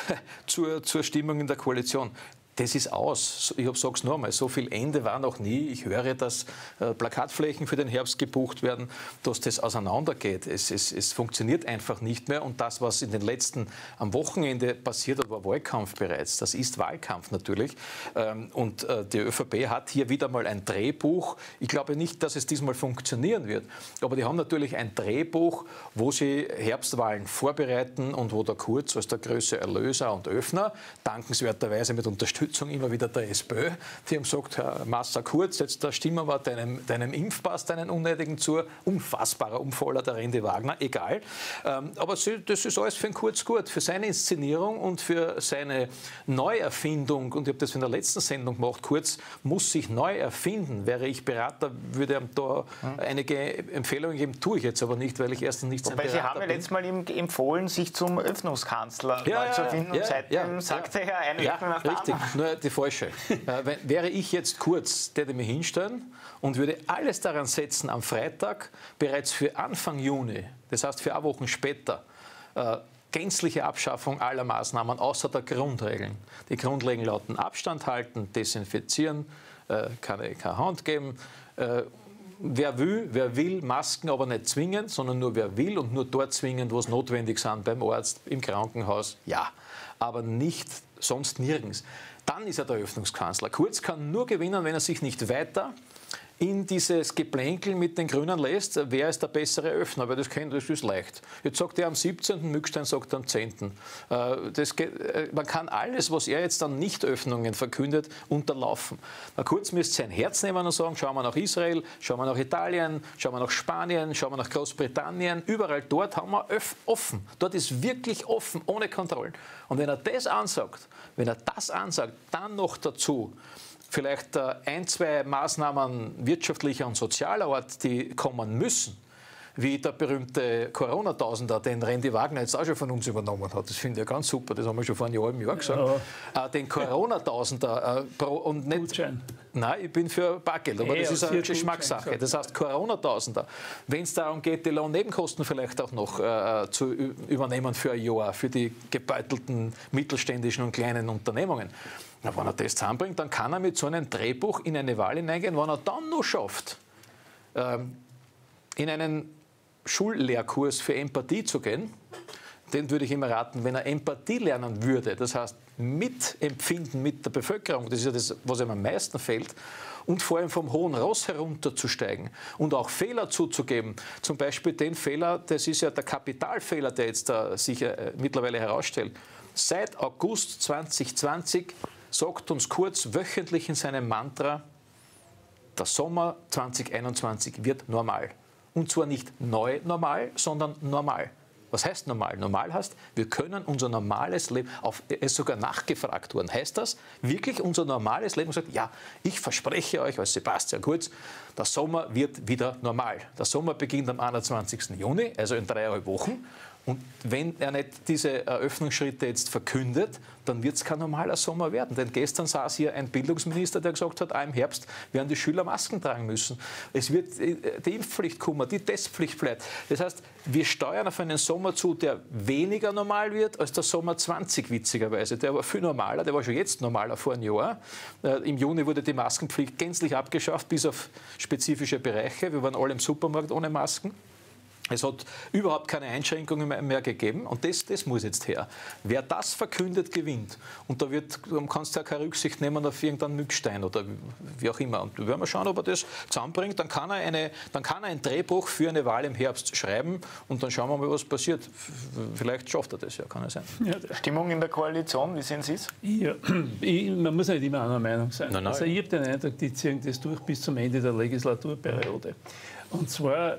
zur, zur Stimmung in der Koalition. Das ist aus. Ich sage es noch einmal, so viel Ende war noch nie. Ich höre, dass äh, Plakatflächen für den Herbst gebucht werden, dass das auseinandergeht. Es, es, es funktioniert einfach nicht mehr. Und das, was in den letzten, am Wochenende passiert hat, war Wahlkampf bereits. Das ist Wahlkampf natürlich. Ähm, und äh, die ÖVP hat hier wieder mal ein Drehbuch. Ich glaube nicht, dass es diesmal funktionieren wird. Aber die haben natürlich ein Drehbuch, wo sie Herbstwahlen vorbereiten und wo der Kurz als der größte Erlöser und Öffner, dankenswerterweise mit Unterstützung immer wieder der SPÖ, die haben gesagt, Herr Massa Kurz, jetzt da stimmen wir deinem, deinem Impfpass, deinen unnötigen zu, unfassbarer Umfaller der Rende Wagner, egal. Ähm, aber das ist alles für den Kurz gut, für seine Inszenierung und für seine Neuerfindung, und ich habe das in der letzten Sendung gemacht, Kurz muss sich neu erfinden. Wäre ich Berater, würde ihm da hm. einige Empfehlungen geben, tue ich jetzt aber nicht, weil ich erstens nicht sein Berater bin. Sie haben ja letztes Mal empfohlen, sich zum Öffnungskanzler ja, zu erfinden, ja, und seitdem ja, sagte ja. er eine ja, Öffnung nach der richtig. anderen. Nur die falsche. äh, wenn, wäre ich jetzt Kurz, der mich hinstellen und würde alles daran setzen, am Freitag bereits für Anfang Juni, das heißt für eine Woche später, äh, gänzliche Abschaffung aller Maßnahmen außer der Grundregeln. Die Grundregeln lauten Abstand halten, desinfizieren, äh, keine, keine Hand geben, äh, wer will, wer will, Masken aber nicht zwingend, sondern nur wer will und nur dort zwingend, wo es notwendig sind, beim Arzt, im Krankenhaus, ja. Aber nicht sonst nirgends. Dann ist er der Öffnungskanzler. Kurz kann nur gewinnen, wenn er sich nicht weiter in dieses Geplänkel mit den Grünen lässt, wer ist der bessere Öffner, weil das kennt, das ist leicht. Jetzt sagt er am siebzehnten, Mückstein sagt am zehnten Das geht, man kann alles, was er jetzt an Nichtöffnungen verkündet, unterlaufen. Na, Kurz müsste sein Herz nehmen und sagen, schauen wir nach Israel, schauen wir nach Italien, schauen wir nach Spanien, schauen wir nach Großbritannien, überall dort haben wir offen. Dort ist wirklich offen, ohne Kontrollen. Und wenn er das ansagt, wenn er das ansagt, dann noch dazu, vielleicht ein, zwei Maßnahmen wirtschaftlicher und sozialer Art, die kommen müssen, wie der berühmte Corona-Tausender, den Randy Wagner jetzt auch schon von uns übernommen hat. Das finde ich ganz super, das haben wir schon vor einem halben Jahr gesagt. Ja. Den Corona-Tausender äh, pro und nicht... Gutschein. Nein, ich bin für Bargeld, aber hey, das ist eine Geschmackssache. Das heißt Corona-Tausender. Wenn es darum geht, die Lohnnebenkosten vielleicht auch noch äh, zu übernehmen für ein Jahr, für die gebeutelten mittelständischen und kleinen Unternehmungen. Na, wenn er das zusammenbringt, dann kann er mit so einem Drehbuch in eine Wahl hineingehen. Wenn er dann noch schafft, ähm, in einen Schullehrkurs für Empathie zu gehen, den würde ich immer raten, wenn er Empathie lernen würde, das heißt mitempfinden mit der Bevölkerung, das ist ja das, was ihm am meisten fehlt, und vor allem vom hohen Ross herunterzusteigen und auch Fehler zuzugeben. Zum Beispiel den Fehler, das ist ja der Kapitalfehler, der jetzt da sich äh, mittlerweile herausstellt. Seit August zweitausendzwanzig sagt uns Kurz wöchentlich in seinem Mantra, der Sommer zweitausendeinundzwanzig wird normal. Und zwar nicht neu normal, sondern normal. Was heißt normal? Normal heißt, wir können unser normales Leben, auf, es ist sogar nachgefragt worden, heißt das wirklich unser normales Leben? Und sagt, ja, ich verspreche euch als Sebastian Kurz, der Sommer wird wieder normal. Der Sommer beginnt am einundzwanzigsten Juni, also in dreieinhalb Wochen. Und wenn er nicht diese Eröffnungsschritte jetzt verkündet, dann wird es kein normaler Sommer werden. Denn gestern saß hier ein Bildungsminister, der gesagt hat, ah, im Herbst werden die Schüler Masken tragen müssen. Es wird die Impfpflicht kommen, die Testpflicht bleibt. Das heißt, wir steuern auf einen Sommer zu, der weniger normal wird als der Sommer zwanzig, witzigerweise. Der war viel normaler, der war schon jetzt normaler vor einem Jahr. Äh, Im Juni wurde die Maskenpflicht gänzlich abgeschafft, bis auf spezifische Bereiche. Wir waren alle im Supermarkt ohne Masken. Es hat überhaupt keine Einschränkungen mehr gegeben und das, das muss jetzt her. Wer das verkündet, gewinnt. Und da wird, kannst du ja keine Rücksicht nehmen auf irgendeinen Mückstein oder wie auch immer. Und wenn wir schauen, ob er das zusammenbringt, dann kann er, eine, dann kann er ein Drehbuch für eine Wahl im Herbst schreiben und dann schauen wir mal, was passiert. Vielleicht schafft er das, ja, kann er sein. Ja, Stimmung in der Koalition, wie sehen Sie es? Ja, ich, man muss nicht immer einer Meinung sein. Nein, nein. Also ich habe den Eindruck, die ziehen das durch bis zum Ende der Legislaturperiode. Und zwar,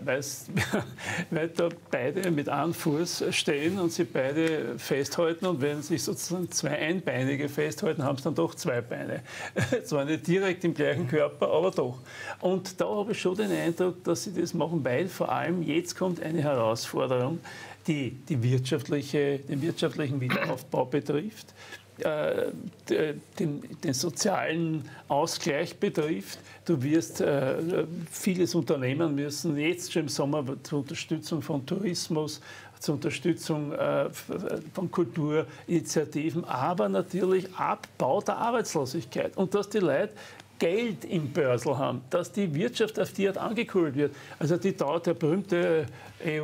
weil da beide mit einem Fuß stehen und sie beide festhalten. Und wenn sich sozusagen zwei Einbeinige festhalten, haben sie dann doch zwei Beine. Zwar nicht direkt im gleichen Körper, aber doch. Und da habe ich schon den Eindruck, dass sie das machen, weil vor allem jetzt kommt eine Herausforderung, die, die wirtschaftliche, den wirtschaftlichen Wiederaufbau betrifft, äh, den, den sozialen Ausgleich betrifft. Du wirst äh, vieles unternehmen müssen, jetzt schon im Sommer zur Unterstützung von Tourismus, zur Unterstützung äh, von Kulturinitiativen, aber natürlich Abbau der Arbeitslosigkeit. Und dass die Leute Geld im Börsel haben, dass die Wirtschaft auf die Art angekurbelt wird. Also die, der berühmte E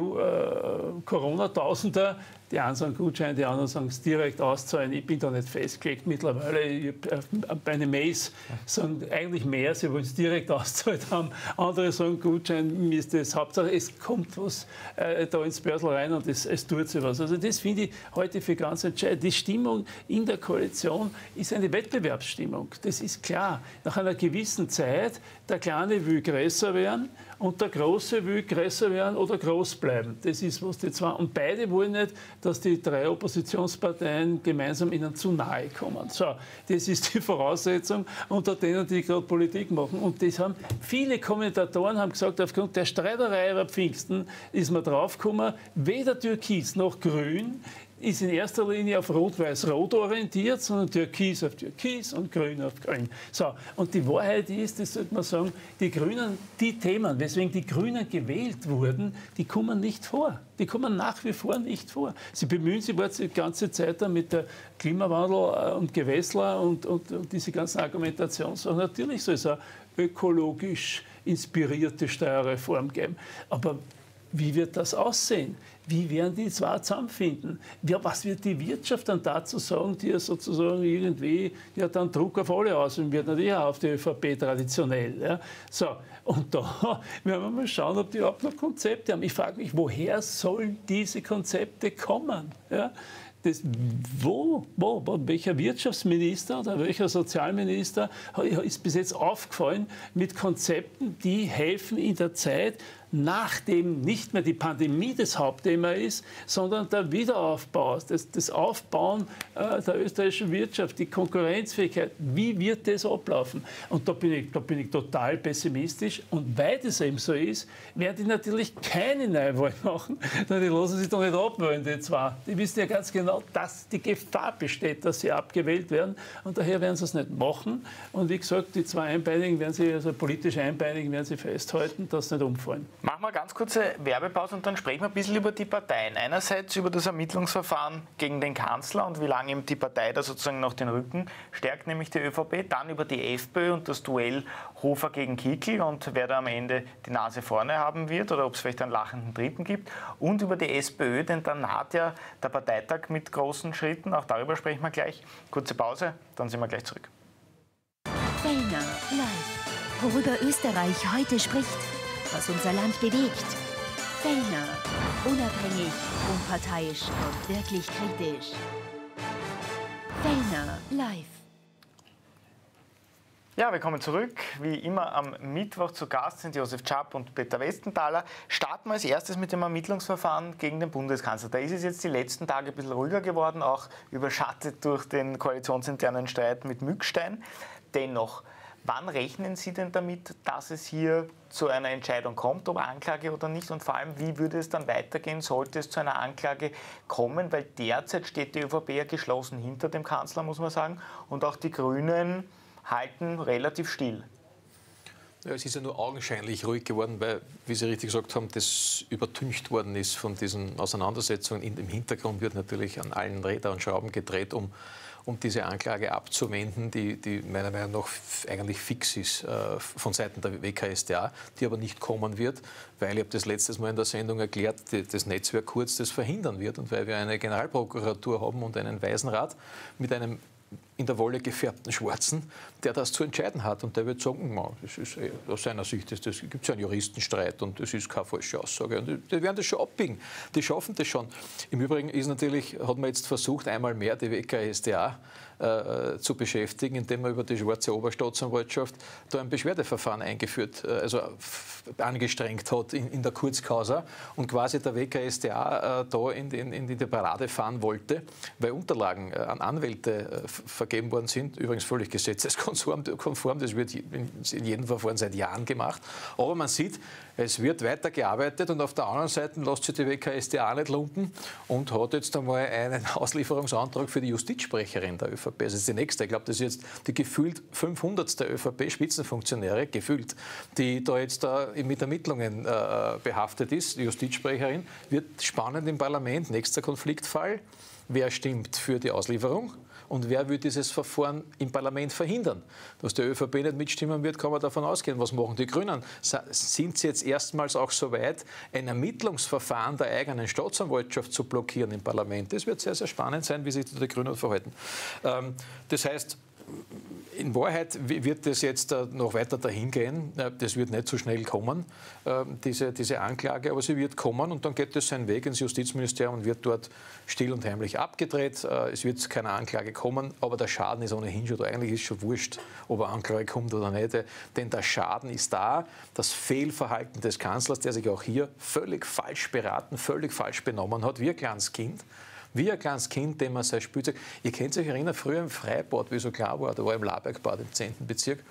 U-Corona-Tausender, die einen sagen Gutschein, die anderen sagen es direkt auszahlen. Ich bin da nicht festgelegt mittlerweile. Ich, bei einem Mace sagen eigentlich mehr, sie wollen es direkt auszahlt haben. Andere sagen Gutschein, mir ist das Hauptsache, es kommt was äh, da ins Börsel rein und es, es tut sich was. Also das finde ich heute für ganz entscheidend. Die Stimmung in der Koalition ist eine Wettbewerbsstimmung. Das ist klar. Nach einer gewissen Zeit, der Kleine will größer werden und der Große will größer werden oder groß bleiben. Das ist, was die zwei. Und beide wollen nicht, dass die drei Oppositionsparteien gemeinsam ihnen zu nahe kommen. So, das ist die Voraussetzung unter denen, die gerade Politik machen. Und das haben viele Kommentatoren haben gesagt, aufgrund der Streiterei über Pfingsten ist man draufgekommen, weder Türkis noch Grün ist in erster Linie auf Rot-Weiß-Rot orientiert, sondern Türkis auf Türkis und Grün auf Grün. So, und die Wahrheit ist, das sollte man sagen, die Grünen, die Themen, weswegen die Grünen gewählt wurden, die kommen nicht vor. Die kommen nach wie vor nicht vor. Sie bemühen sich die ganze Zeit mit der Klimawandel und Gewässler und, und, und diese ganzen Argumentationen. Natürlich soll es eine ökologisch inspirierte Steuerreform geben. Aber wie wird das aussehen? Wie werden die zwei zusammenfinden? Ja, was wird die Wirtschaft dann dazu sagen, die ja sozusagen irgendwie ja, dann Druck auf alle ausüben wird, natürlich auch auf die ÖVP traditionell. Ja. So, und da werden wir mal schauen, ob die überhaupt noch Konzepte haben. Ich frage mich, woher sollen diese Konzepte kommen? Ja. Das, wo, wo, wo, welcher Wirtschaftsminister oder welcher Sozialminister ist bis jetzt aufgefallen mit Konzepten, die helfen in der Zeit, nachdem nicht mehr die Pandemie das Hauptthema ist, sondern der Wiederaufbau, das, das Aufbauen äh, der österreichischen Wirtschaft, die Konkurrenzfähigkeit. Wie wird das ablaufen? Und da bin ich, da bin ich total pessimistisch. Und weil das eben so ist, werden die natürlich keine Neuwahl machen, denn die lassen sich doch nicht abwählen, die zwei. Die wissen ja ganz genau, dass die Gefahr besteht, dass sie abgewählt werden. Und daher werden sie es nicht machen. Und wie gesagt, die zwei Einbeinigen werden sie, also politische Einbeinigen werden sie festhalten, dass sie nicht umfallen. Machen wir eine ganz kurze Werbepause und dann sprechen wir ein bisschen über die Parteien. Einerseits über das Ermittlungsverfahren gegen den Kanzler und wie lange ihm die Partei da sozusagen noch den Rücken stärkt, nämlich die ÖVP. Dann über die FPÖ und das Duell Hofer gegen Kickl und wer da am Ende die Nase vorne haben wird oder ob es vielleicht einen lachenden Dritten gibt. Und über die SPÖ, denn dann naht ja der Parteitag mit großen Schritten. Auch darüber sprechen wir gleich. Kurze Pause, dann sind wir gleich zurück. Fellner live. Worüber Österreich heute spricht. Was unser Land bewegt. Fellner, unabhängig, unparteiisch und wirklich kritisch. Fellner live. Ja, wir kommen zurück. Wie immer am Mittwoch zu Gast sind Josef Schapp und Peter Westenthaler. Starten wir als erstes mit dem Ermittlungsverfahren gegen den Bundeskanzler. Da ist es jetzt die letzten Tage ein bisschen ruhiger geworden, auch überschattet durch den koalitionsinternen Streit mit Mückstein. Dennoch, wann rechnen Sie denn damit, dass es hier zu einer Entscheidung kommt, ob Anklage oder nicht? Und vor allem, wie würde es dann weitergehen, sollte es zu einer Anklage kommen? Weil derzeit steht die ÖVP ja geschlossen hinter dem Kanzler, muss man sagen. Und auch die Grünen halten relativ still. Ja, es ist ja nur augenscheinlich ruhig geworden, weil, wie Sie richtig gesagt haben, das übertüncht worden ist von diesen Auseinandersetzungen. In dem Hintergrund wird natürlich an allen Rädern und Schrauben gedreht, um um diese Anklage abzuwenden, die, die meiner Meinung nach eigentlich fix ist äh, von Seiten der W K S t A, die aber nicht kommen wird, weil, ich habe das letztes Mal in der Sendung erklärt, die, das Netzwerk Kurz das verhindern wird und weil wir eine Generalprokuratur haben und einen Weisenrat mit einem in der Wolle gefärbten Schwarzen, der das zu entscheiden hat. Und der wird sagen, no, das ist, aus seiner Sicht ist das, gibt es ja einen Juristenstreit und das ist keine falsche Aussage. Und die, die werden das schon abbiegen. Die schaffen das schon. Im Übrigen ist natürlich, hat man jetzt versucht, einmal mehr die W K S t A äh, zu beschäftigen, indem man über die Schwarze Oberstaatsanwaltschaft da ein Beschwerdeverfahren eingeführt, äh, also angestrengt hat in, in der Kurzcausa und quasi der W K S t A äh, da in, in, in die Parade fahren wollte, weil Unterlagen äh, an Anwälte äh, vergeben worden sind, übrigens völlig gesetzeskonform, das wird in jedem Verfahren seit Jahren gemacht. Aber man sieht, es wird weiter gearbeitet und auf der anderen Seite lässt sich die W K S t A nicht lumpen und hat jetzt einmal einen Auslieferungsantrag für die Justizsprecherin der ÖVP. Das ist die nächste. Ich glaube, das ist jetzt die gefühlt fünfhundertste ÖVP-Spitzenfunktionäre, gefühlt, die da jetzt da mit Ermittlungen äh, behaftet ist. Die Justizsprecherin wird spannend im Parlament. Nächster Konfliktfall. Wer stimmt für die Auslieferung? Und wer will dieses Verfahren im Parlament verhindern? Dass die ÖVP nicht mitstimmen wird, kann man davon ausgehen. Was machen die Grünen? Sind sie jetzt erstmals auch so weit, ein Ermittlungsverfahren der eigenen Staatsanwaltschaft zu blockieren im Parlament? Das wird sehr, sehr spannend sein, wie sich die Grünen verhalten. Das heißt, in Wahrheit wird das jetzt noch weiter dahin gehen. Das wird nicht so schnell kommen, diese, diese Anklage, aber sie wird kommen und dann geht es seinen Weg ins Justizministerium und wird dort still und heimlich abgedreht. Es wird zu keiner Anklage kommen, aber der Schaden ist ohnehin schon da. Eigentlich ist schon wurscht, ob eine Anklage kommt oder nicht, denn der Schaden ist da. Das Fehlverhalten des Kanzlers, der sich auch hier völlig falsch beraten, völlig falsch benommen hat, wie ein kleines Kind. Wie ein kleines Kind, dem man sein Spielzeug... Ihr könnt euch erinnern, früher im Freibad, wie so klar war, da war im Labergbad im zehnten Bezirk.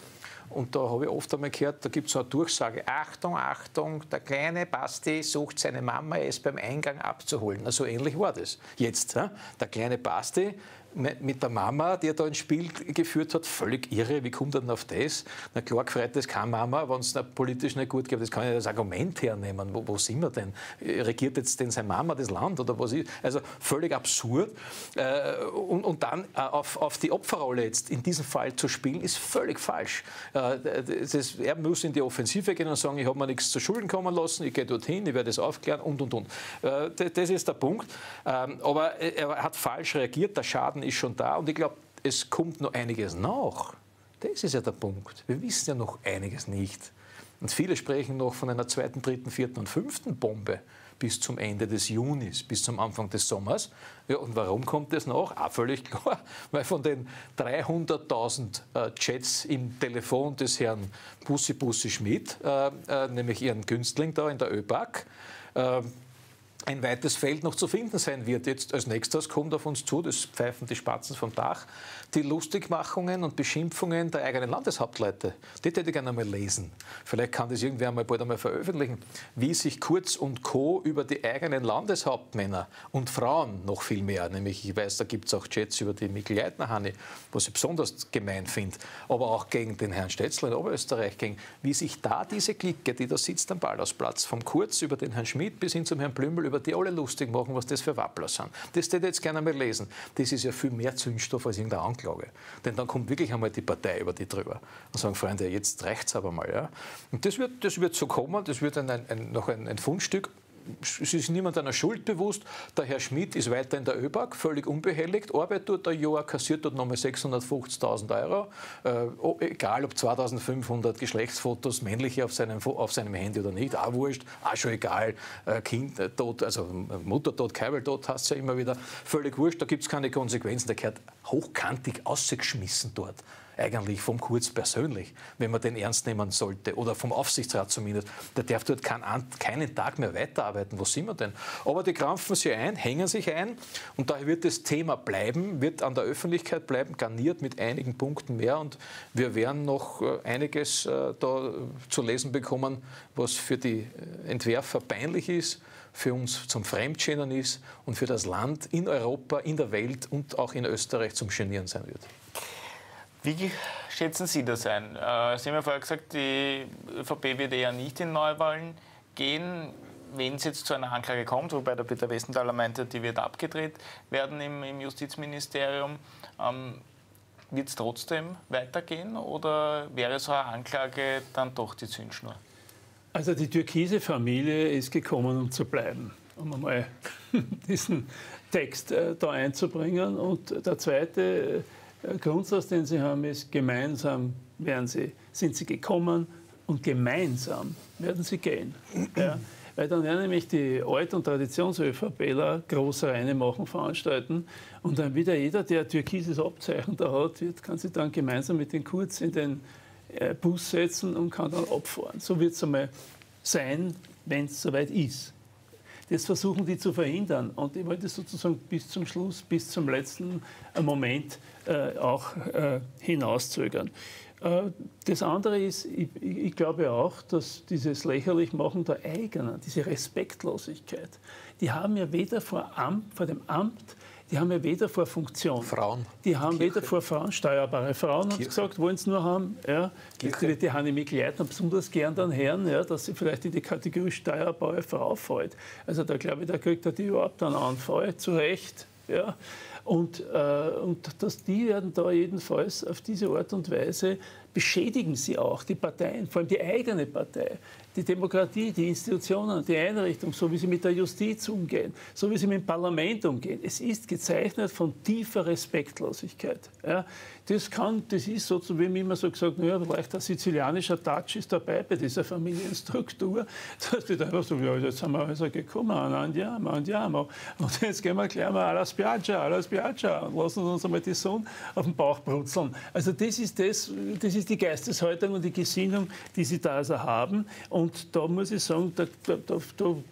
Und da habe ich oft einmal gehört, da gibt es so eine Durchsage, Achtung, Achtung, der kleine Basti sucht seine Mama, er ist beim Eingang abzuholen. Also ähnlich war das. Jetzt, ja? Der kleine Basti mit der Mama, die er da ein Spiel geführt hat, völlig irre. Wie kommt er denn auf das? Na klar, gefreut das keine Mama, wenn es politisch nicht gut geht. Das kann ich als Argument hernehmen. Wo, wo sind wir denn? Regiert jetzt denn seine Mama das Land oder was ist? Also völlig absurd. Äh, und, und dann äh, auf, auf die Opferrolle jetzt in diesem Fall zu spielen, ist völlig falsch. Äh, das, er muss in die Offensive gehen und sagen, ich habe mir nichts zu Schulden kommen lassen, ich gehe dorthin, ich werde es aufklären und, und, und. Äh, das, das ist der Punkt. Ähm, aber er hat falsch reagiert, der Schaden ist schon da und ich glaube, es kommt noch einiges nach. Das ist ja der Punkt. Wir wissen ja noch einiges nicht. Und viele sprechen noch von einer zweiten, dritten, vierten und fünften Bombe bis zum Ende des Junis, bis zum Anfang des Sommers. Ja, und warum kommt das noch? Auch völlig klar, weil von den dreihunderttausend äh, Chats im Telefon des Herrn Bussi Bussi Schmidt, äh, äh, nämlich ihren Günstling da in der ÖBAG, äh, ein weites Feld noch zu finden sein wird. Jetzt als nächstes kommt auf uns zu, das pfeifen die Spatzen vom Dach, die Lustigmachungen und Beschimpfungen der eigenen Landeshauptleute. Die hätte ich gerne einmal lesen. Vielleicht kann das irgendwer einmal bald einmal veröffentlichen, wie sich Kurz und Co. über die eigenen Landeshauptmänner und Frauen noch viel mehr, nämlich ich weiß, da gibt es auch Chats über die Mikl Leitner-Hanni, was ich besonders gemein finde, aber auch gegen den Herrn Stetzler in Oberösterreich, gegen, wie sich da diese Clique, die da sitzt am Ballhausplatz, vom Kurz über den Herrn Schmidt bis hin zum Herrn Blümel, über die alle lustig machen, was das für Wappler sind. Das hätte ich jetzt gerne mal lesen. Das ist ja viel mehr Zündstoff als irgendeine Anklage. Denn dann kommt wirklich einmal die Partei über die drüber und sagen, Freunde, jetzt reicht's aber mal. Ja? Und das wird, das wird so kommen, das wird ein, ein, noch ein, ein Fundstück. Es ist niemand einer Schuld bewusst. Der Herr Schmidt ist weiter in der ÖBAG, völlig unbehelligt. Arbeitet dort ein Jahr, kassiert dort nochmal sechshundertfünfzigtausend Euro. Äh, egal, ob zweitausendfünfhundert Geschlechtsfotos männliche auf seinem, auf seinem Handy oder nicht, auch wurscht, auch schon egal. Äh, Kind äh, tot, also Mutter tot, Keibel tot, heißt es ja immer wieder. Völlig wurscht, da gibt es keine Konsequenzen. Der gehört hochkantig ausgeschmissen dort. Eigentlich vom Kurz persönlich, wenn man den ernst nehmen sollte, oder vom Aufsichtsrat zumindest, der darf dort keinen, keinen Tag mehr weiterarbeiten. Wo sind wir denn? Aber die krampfen sich ein, hängen sich ein und daher wird das Thema bleiben, wird an der Öffentlichkeit bleiben, garniert mit einigen Punkten mehr und wir werden noch einiges äh, da zu lesen bekommen, was für die Entwerfer peinlich ist, für uns zum Fremdschämen ist und für das Land in Europa, in der Welt und auch in Österreich zum Genieren sein wird. Wie schätzen Sie das ein? Äh, Sie haben ja vorher gesagt, die ÖVP wird eher nicht in Neuwahlen gehen, wenn es jetzt zu einer Anklage kommt, wobei der Peter Westenthaler meinte, die wird abgedreht werden im, im Justizministerium. Ähm, wird es trotzdem weitergehen oder wäre so eine Anklage dann doch die Zündschnur? Also die türkise Familie ist gekommen, um zu bleiben, um einmal diesen Text äh, da einzubringen. Und der zweite Grundsatz, den Sie haben, ist, gemeinsam werden sie, sind sie gekommen und gemeinsam werden sie gehen. Ja, weil dann werden nämlich die Alt- und Traditions-ÖVPler große Reine machen, veranstalten und dann wieder jeder, der ein türkises Abzeichen da hat, wird, kann sich dann gemeinsam mit den Kurz in den äh, Bus setzen und kann dann abfahren. So wird es einmal sein, wenn es soweit ist. Das versuchen die zu verhindern. Und ich wollte sozusagen bis zum Schluss, bis zum letzten Moment äh, auch äh, hinauszögern. Äh, das andere ist, ich, ich glaube auch, dass dieses Lächerlichmachen der eigenen, diese Respektlosigkeit, die haben ja weder vor, Amt, vor dem Amt, die haben ja weder vor Funktion. Frauen. Die haben Kirche. weder vor Frauen, steuerbare Frauen, haben gesagt, wollen es nur haben. Ja. Jetzt wird die Hanni Mikl Leitner besonders gern dann hören, ja, dass sie vielleicht in die Kategorie steuerbare Frau fällt. Also da glaube ich, da kriegt er die überhaupt einen Anfall, zu Recht. Ja. Und, äh, und dass die werden da jedenfalls auf diese Art und Weise beschädigen sie auch die Parteien, vor allem die eigene Partei, die Demokratie, die Institutionen, die Einrichtung, so wie sie mit der Justiz umgehen, so wie sie mit dem Parlament umgehen. Es ist gezeichnet von tiefer Respektlosigkeit. Ja, das, kann, das ist so, wie mir immer so gesagt, naja, vielleicht ein sizilianischer Touch ist dabei bei dieser Familienstruktur, dass die da einfach so, ja, jetzt haben wir also gekommen, andiamo, andiamo, und jetzt gehen wir gleich mal alla spiaggia, alla spiaggia und lassen uns einmal die Sonne auf den Bauch brutzeln. Also das ist, das, das ist die Geisteshaltung und die Gesinnung, die sie da also haben. Und da muss ich sagen, da, da, da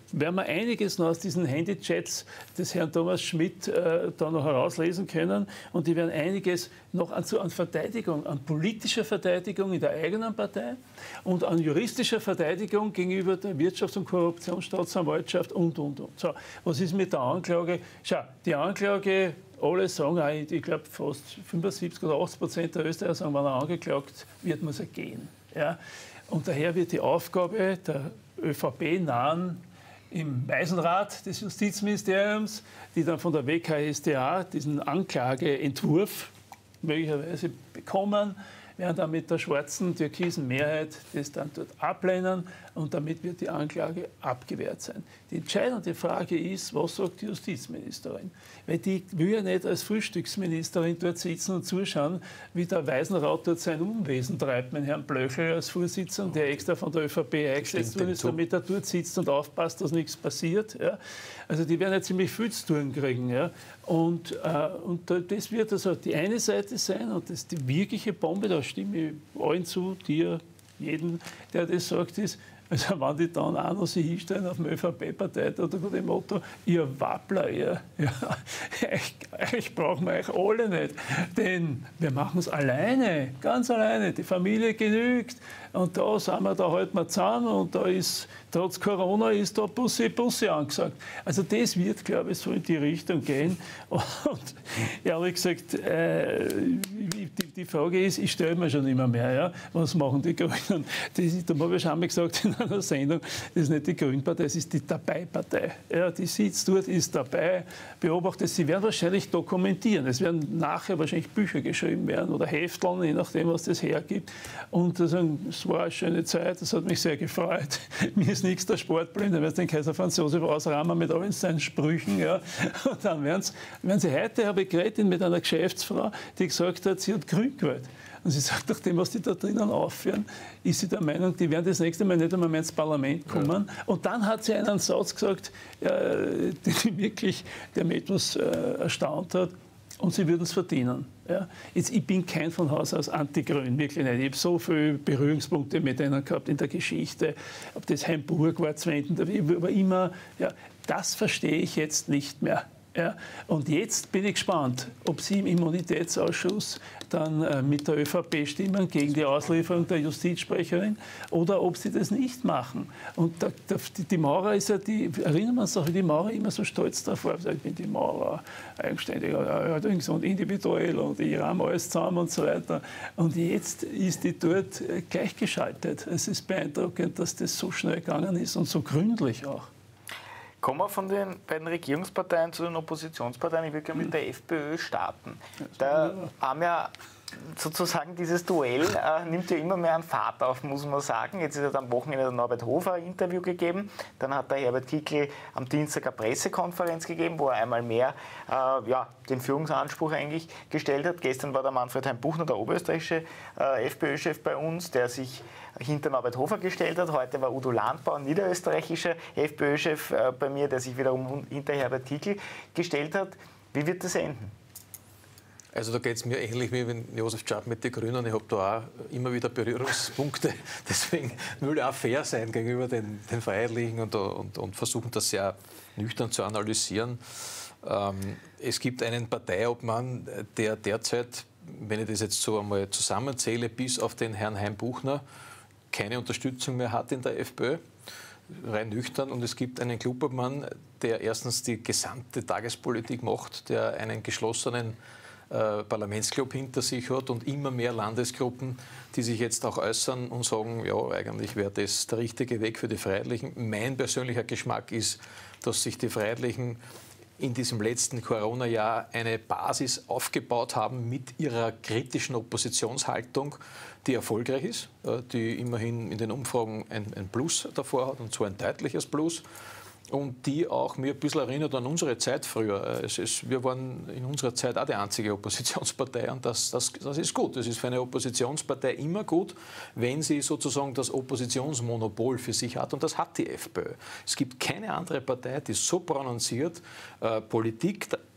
werden wir einiges noch aus diesen Handychats des Herrn Thomas Schmidt äh, da noch herauslesen können. Und die werden einiges noch an, an Verteidigung, an politischer Verteidigung in der eigenen Partei und an juristischer Verteidigung gegenüber der Wirtschafts- und Korruptionsstaatsanwaltschaft und, und, und. So, was ist mit der Anklage? Schau, die Anklage, alle sagen, auch, ich, ich glaube fast fünfundsiebzig oder achtzig Prozent der Österreicher sagen, wenn er angeklagt wird, muss er gehen. Ja? Und daher wird die Aufgabe der ÖVP-nahen im Weisenrat des Justizministeriums, die dann von der W K S t A diesen Anklageentwurf möglicherweise bekommen, werden dann mit der schwarzen, türkisen Mehrheit das dann dort ablehnen und damit wird die Anklage abgewehrt sein. Die entscheidende Frage ist, was sagt die Justizministerin? Weil die will ja nicht als Frühstücksministerin dort sitzen und zuschauen, wie der Weisenrat dort sein Unwesen treibt, mit Herrn Blöchel als Vorsitzender, der extra von der ÖVP eingesetzt worden ist, damit er dort sitzt und aufpasst, dass nichts passiert. Ja. Also die werden ja ziemlich viel zu tun kriegen. Ja. Und, äh, und das wird also die eine Seite sein und das die wirkliche Bombe, da stimme ich allen zu, dir, jeden, der das sagt, ist, also wenn die dann auch noch sich hinstellen auf dem ÖVP-Parteitag oder dem Motto, ihr Wappler, ihr, ja, ich, ich brauchen wir euch alle nicht, denn wir machen es alleine, ganz alleine, die Familie genügt und da sind wir, da halten wir zusammen und da ist, trotz Corona ist da Bussi, Bussi angesagt. Also das wird, glaube ich, so in die Richtung gehen und ehrlich gesagt, äh, die, die Frage ist, ich stelle mir schon immer mehr, ja, was machen die Grünen? Das, da habe ich schon einmal gesagt in einer Sendung, das ist nicht die Grünpartei, das ist die Dabei-Partei. Ja, die sitzt dort, ist dabei, beobachtet, sie werden wahrscheinlich dokumentieren. Es werden nachher wahrscheinlich Bücher geschrieben werden oder Hefteln, je nachdem, was das hergibt. Und das war eine schöne Zeit, das hat mich sehr gefreut. Mir ist nichts der Sportblind, dann werden sie den Kaiser Franz Josef ausrahmen mit allen seinen Sprüchen. Ja. Und dann werden sie, werden sie heute, habe ich geredet mit einer Geschäftsfrau, die gesagt hat, sie hat grün gewählt. Und sie sagt, nach dem, was die da drinnen aufführen, ist sie der Meinung, die werden das nächste Mal nicht einmal mehr ins Parlament kommen. Ja. Und dann hat sie einen Satz gesagt, äh, den wirklich, der mich etwas äh, erstaunt hat. Und sie würden es verdienen. Ja. Jetzt, ich bin kein von Haus aus Antigrün, wirklich nicht. Ich habe so viele Berührungspunkte mit denen gehabt in der Geschichte. Ob das Heimburg war, Zwenten, aber immer, ja, das verstehe ich jetzt nicht mehr. Ja, und jetzt bin ich gespannt, ob Sie im Immunitätsausschuss dann äh, mit der ÖVP stimmen gegen die Auslieferung der Justizsprecherin oder ob Sie das nicht machen. Und da, da, die, die Maurer ist ja, die, erinnern wir uns doch, wie die Maurer immer so stolz darauf war, ich bin die Maurer, eigenständig und individuell und ich rahm alles zusammen und so weiter. Und jetzt ist die dort gleichgeschaltet. Es ist beeindruckend, dass das so schnell gegangen ist und so gründlich auch. Kommen wir von den beiden Regierungsparteien zu den Oppositionsparteien. Ich würde gerne mit der FPÖ starten. Da haben ja sozusagen dieses Duell äh, nimmt ja immer mehr an Fahrt auf, muss man sagen. Jetzt hat am Wochenende der Norbert Hofer ein Interview gegeben. Dann hat der Herbert Kickl am Dienstag eine Pressekonferenz gegeben, wo er einmal mehr äh, ja, den Führungsanspruch eigentlich gestellt hat. Gestern war der Manfred Heim-Buchner, der oberösterreichische äh, FPÖ-Chef bei uns, der sich hinter Norbert Hofer gestellt hat. Heute war Udo Landbau, ein niederösterreichischer FPÖ-Chef äh, bei mir, der sich wiederum hinter Herbert Kickl gestellt hat. Wie wird das enden? Also da geht es mir ähnlich wie mit Josef Schaap mit den Grünen. Ich habe da auch immer wieder Berührungspunkte. Deswegen will ich auch fair sein gegenüber den, den Freiheitlichen und, und, und versuchen, das sehr nüchtern zu analysieren. Ähm, es gibt einen Parteiobmann, der derzeit, wenn ich das jetzt so einmal zusammenzähle, bis auf den Herrn Heim-Buchner, keine Unterstützung mehr hat in der FPÖ. Rein nüchtern. Und es gibt einen Klubobmann, der erstens die gesamte Tagespolitik macht, der einen geschlossenen Äh, Parlamentsclub hinter sich hat und immer mehr Landesgruppen, die sich jetzt auch äußern und sagen, ja, eigentlich wäre das der richtige Weg für die Freiheitlichen. Mein persönlicher Geschmack ist, dass sich die Freiheitlichen in diesem letzten Corona-Jahr eine Basis aufgebaut haben mit ihrer kritischen Oppositionshaltung, die erfolgreich ist, äh, die immerhin in den Umfragen ein, ein Plus davor hat, und zwar ein deutliches Plus. Und die auch mir ein bisschen erinnert an unsere Zeit früher. Es ist, wir waren in unserer Zeit auch die einzige Oppositionspartei und das, das, das ist gut. Es ist für eine Oppositionspartei immer gut, wenn sie sozusagen das Oppositionsmonopol für sich hat, und das hat die FPÖ. Es gibt keine andere Partei, die so prononciert äh, Politik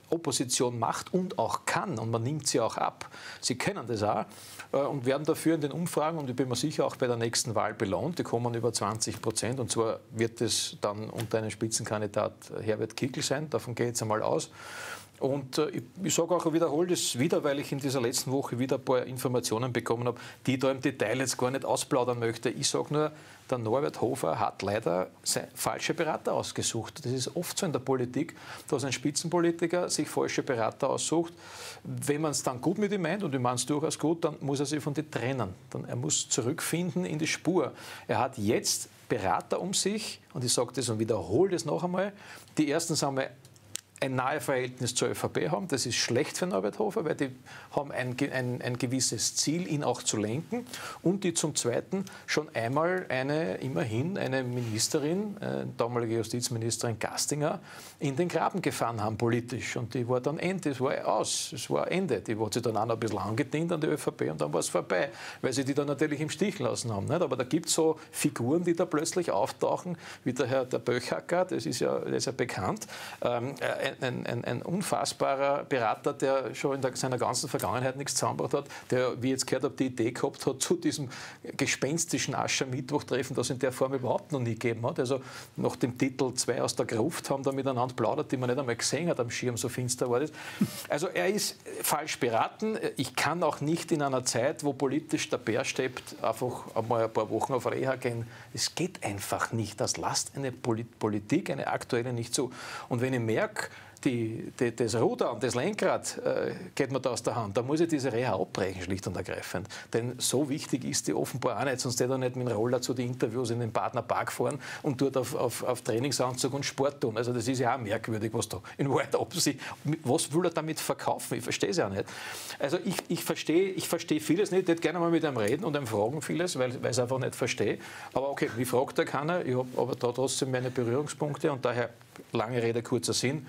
Opposition macht und auch kann, und man nimmt sie auch ab, sie können das auch, und werden dafür in den Umfragen, und ich bin mir sicher auch bei der nächsten Wahl belohnt, die kommen über zwanzig Prozent, und zwar wird es dann unter einem Spitzenkandidat Herbert Kickl sein, davon gehe ich jetzt einmal aus. Und äh, ich, ich sage auch, ich wiederhole das wieder, weil ich in dieser letzten Woche wieder ein paar Informationen bekommen habe, die ich da im Detail jetzt gar nicht ausplaudern möchte. Ich sage nur, der Norbert Hofer hat leider falsche Berater ausgesucht. Das ist oft so in der Politik, dass ein Spitzenpolitiker sich falsche Berater aussucht. Wenn man es dann gut mit ihm meint, und ich meine es durchaus gut, dann muss er sich von denen trennen. Dann, er muss zurückfinden in die Spur. Er hat jetzt Berater um sich, und ich sage das und wiederhole das noch einmal, die erstens einmal ein nahes Verhältnis zur ÖVP haben. Das ist schlecht für Norbert Hofer, weil die haben ein, ein, ein gewisses Ziel, ihn auch zu lenken. Und die zum Zweiten schon einmal eine, immerhin eine Ministerin, äh, damalige Justizministerin Gastinger, in den Graben gefahren haben politisch. Und die war dann Ende, das war aus, es war Ende. Die hat sich dann auch noch ein bisschen angedient an die ÖVP, und dann war es vorbei, weil sie die dann natürlich im Stich lassen haben. Nicht? Aber da gibt es so Figuren, die da plötzlich auftauchen, wie der Herr der Böchacker, das ist ja, das ist ja bekannt, ähm, Ein, ein, ein unfassbarer Berater, der schon in der, seiner ganzen Vergangenheit nichts zusammengebracht hat, der, wie ich jetzt gehört habe, die Idee gehabt hat, zu diesem gespenstischen Aschermittwoch-Treffen, das in der Form überhaupt noch nie gegeben hat. Also nach dem Titel Zwei aus der Gruft haben da miteinander plaudert, die man nicht einmal gesehen hat am Schirm, so finster war das. Also er ist falsch beraten. Ich kann auch nicht in einer Zeit, wo politisch der Bär steht, einfach einmal ein paar Wochen auf Reha gehen. Es geht einfach nicht. Das lasst eine Politik, eine aktuelle, nicht zu. Und wenn ich merke, Die, die, das Ruder und das Lenkrad äh, geht mir da aus der Hand. Da muss ich diese Reha abbrechen, schlicht und ergreifend. Denn so wichtig ist die offenbar auch nicht, sonst hätte er nicht mit dem Roller zu den Interviews in den Partnerpark fahren und dort auf, auf, auf Trainingsanzug und Sport tun. Also das ist ja auch merkwürdig, was da in Wahrheit ab sich, was will er damit verkaufen? Ich verstehe es ja nicht. Also ich, ich verstehe ich versteh vieles nicht. Ich hätte gerne mal mit ihm reden und ihm fragen vieles, weil, weil ich es einfach nicht verstehe. Aber okay, mich fragt ja keiner. Ich habe aber da trotzdem meine Berührungspunkte, und daher lange Rede, kurzer Sinn.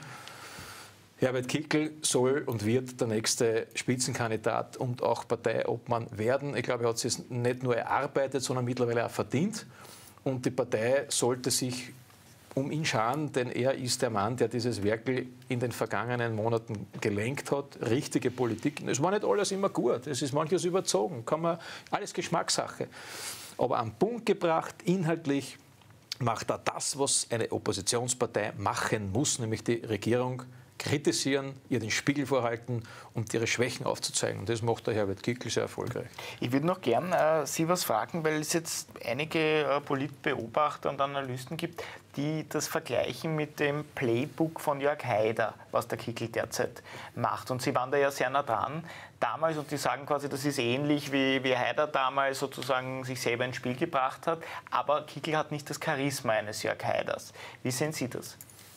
Herbert Kickl soll und wird der nächste Spitzenkandidat und auch Parteiobmann werden. Ich glaube, er hat es nicht nur erarbeitet, sondern mittlerweile auch verdient. Und die Partei sollte sich um ihn scharen, denn er ist der Mann, der dieses Werkel in den vergangenen Monaten gelenkt hat. Richtige Politik. Es war nicht alles immer gut. Es ist manches überzogen. Kann man, alles Geschmackssache. Aber am Punkt gebracht, inhaltlich macht er das, was eine Oppositionspartei machen muss, nämlich die Regierung kritisieren, ihr den Spiegel vorhalten und ihre Schwächen aufzuzeigen. Und das macht der Herbert Kickl sehr erfolgreich. Ich würde noch gern äh, Sie was fragen, weil es jetzt einige äh, Politbeobachter und Analysten gibt, die das vergleichen mit dem Playbook von Jörg Haider, was der Kickl derzeit macht. Und Sie waren da ja sehr nah dran damals, und die sagen quasi, das ist ähnlich wie, wie Haider damals sozusagen sich selber ins Spiel gebracht hat, aber Kickl hat nicht das Charisma eines Jörg Haiders. Wie sehen Sie das?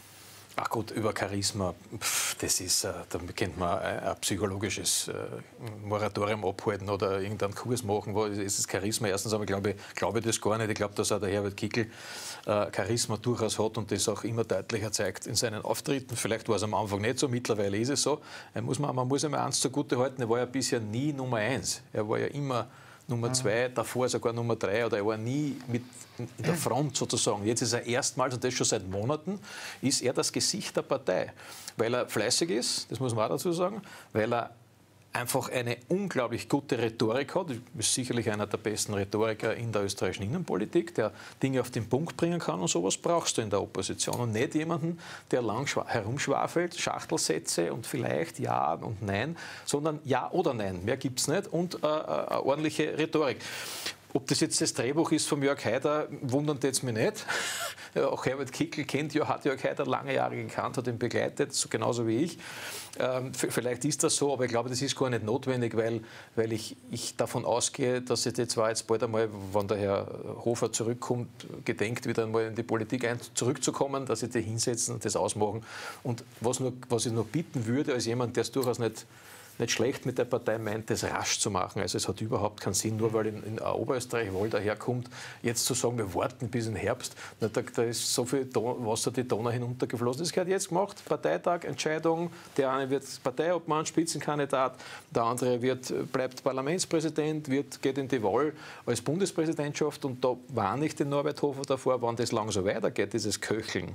Ach gut, über Charisma, pff, das ist, äh, da könnte man ein, ein psychologisches äh, Moratorium abhalten oder irgendeinen Kurs machen, wo ist das Charisma. Erstens aber glaube ich, glaube ich das gar nicht. Ich glaube, dass auch der Herbert Kickl äh, Charisma durchaus hat und das auch immer deutlicher zeigt in seinen Auftritten. Vielleicht war es am Anfang nicht so, mittlerweile ist es so. Muss man, man muss einmal eins zugute halten, er war ja bisher nie Nummer eins. Er war ja immer Nummer zwei, davor sogar Nummer drei, oder er war nie mit in der Front sozusagen. Jetzt ist er erstmals, und das schon seit Monaten, ist er das Gesicht der Partei. Weil er fleißig ist, das muss man auch dazu sagen, weil er einfach eine unglaublich gute Rhetorik hat. Er ist sicherlich einer der besten Rhetoriker in der österreichischen Innenpolitik, der Dinge auf den Punkt bringen kann, und sowas brauchst du in der Opposition. Und nicht jemanden, der lang herumschwafelt, Schachtelsätze und vielleicht Ja und Nein, sondern Ja oder Nein. Mehr gibt es nicht, und äh, eine ordentliche Rhetorik. Ob das jetzt das Drehbuch ist von Jörg Haider, wundert jetzt mich nicht. Auch Herbert Kickl kennt, ja, hat Jörg Haider lange Jahre gekannt, hat ihn begleitet, so genauso wie ich. Ähm, vielleicht ist das so, aber ich glaube, das ist gar nicht notwendig, weil, weil ich, ich davon ausgehe, dass es jetzt war jetzt bald einmal, wenn der Herr Hofer zurückkommt, gedenkt, wieder einmal in die Politik ein, zurückzukommen, dass sie die hinsetzen und das ausmachen. Und was, nur, was ich noch bitten würde, als jemand, der es durchaus nicht nicht schlecht mit der Partei meint, das rasch zu machen. Also es hat überhaupt keinen Sinn, nur weil in, in Oberösterreich Wald daherkommt, jetzt zu sagen, wir warten bis in Herbst. Na, da, da ist so viel Don Wasser die Donau hinuntergeflossen. Das gehört jetzt gemacht. Parteitag, Entscheidung. Der eine wird Parteiobmann, Spitzenkandidat. Der andere wird, bleibt Parlamentspräsident, wird, geht in die Wahl als Bundespräsidentschaft. Und da warne ich den Norbert Hofer davor, wenn das lang so weitergeht, dieses Köcheln,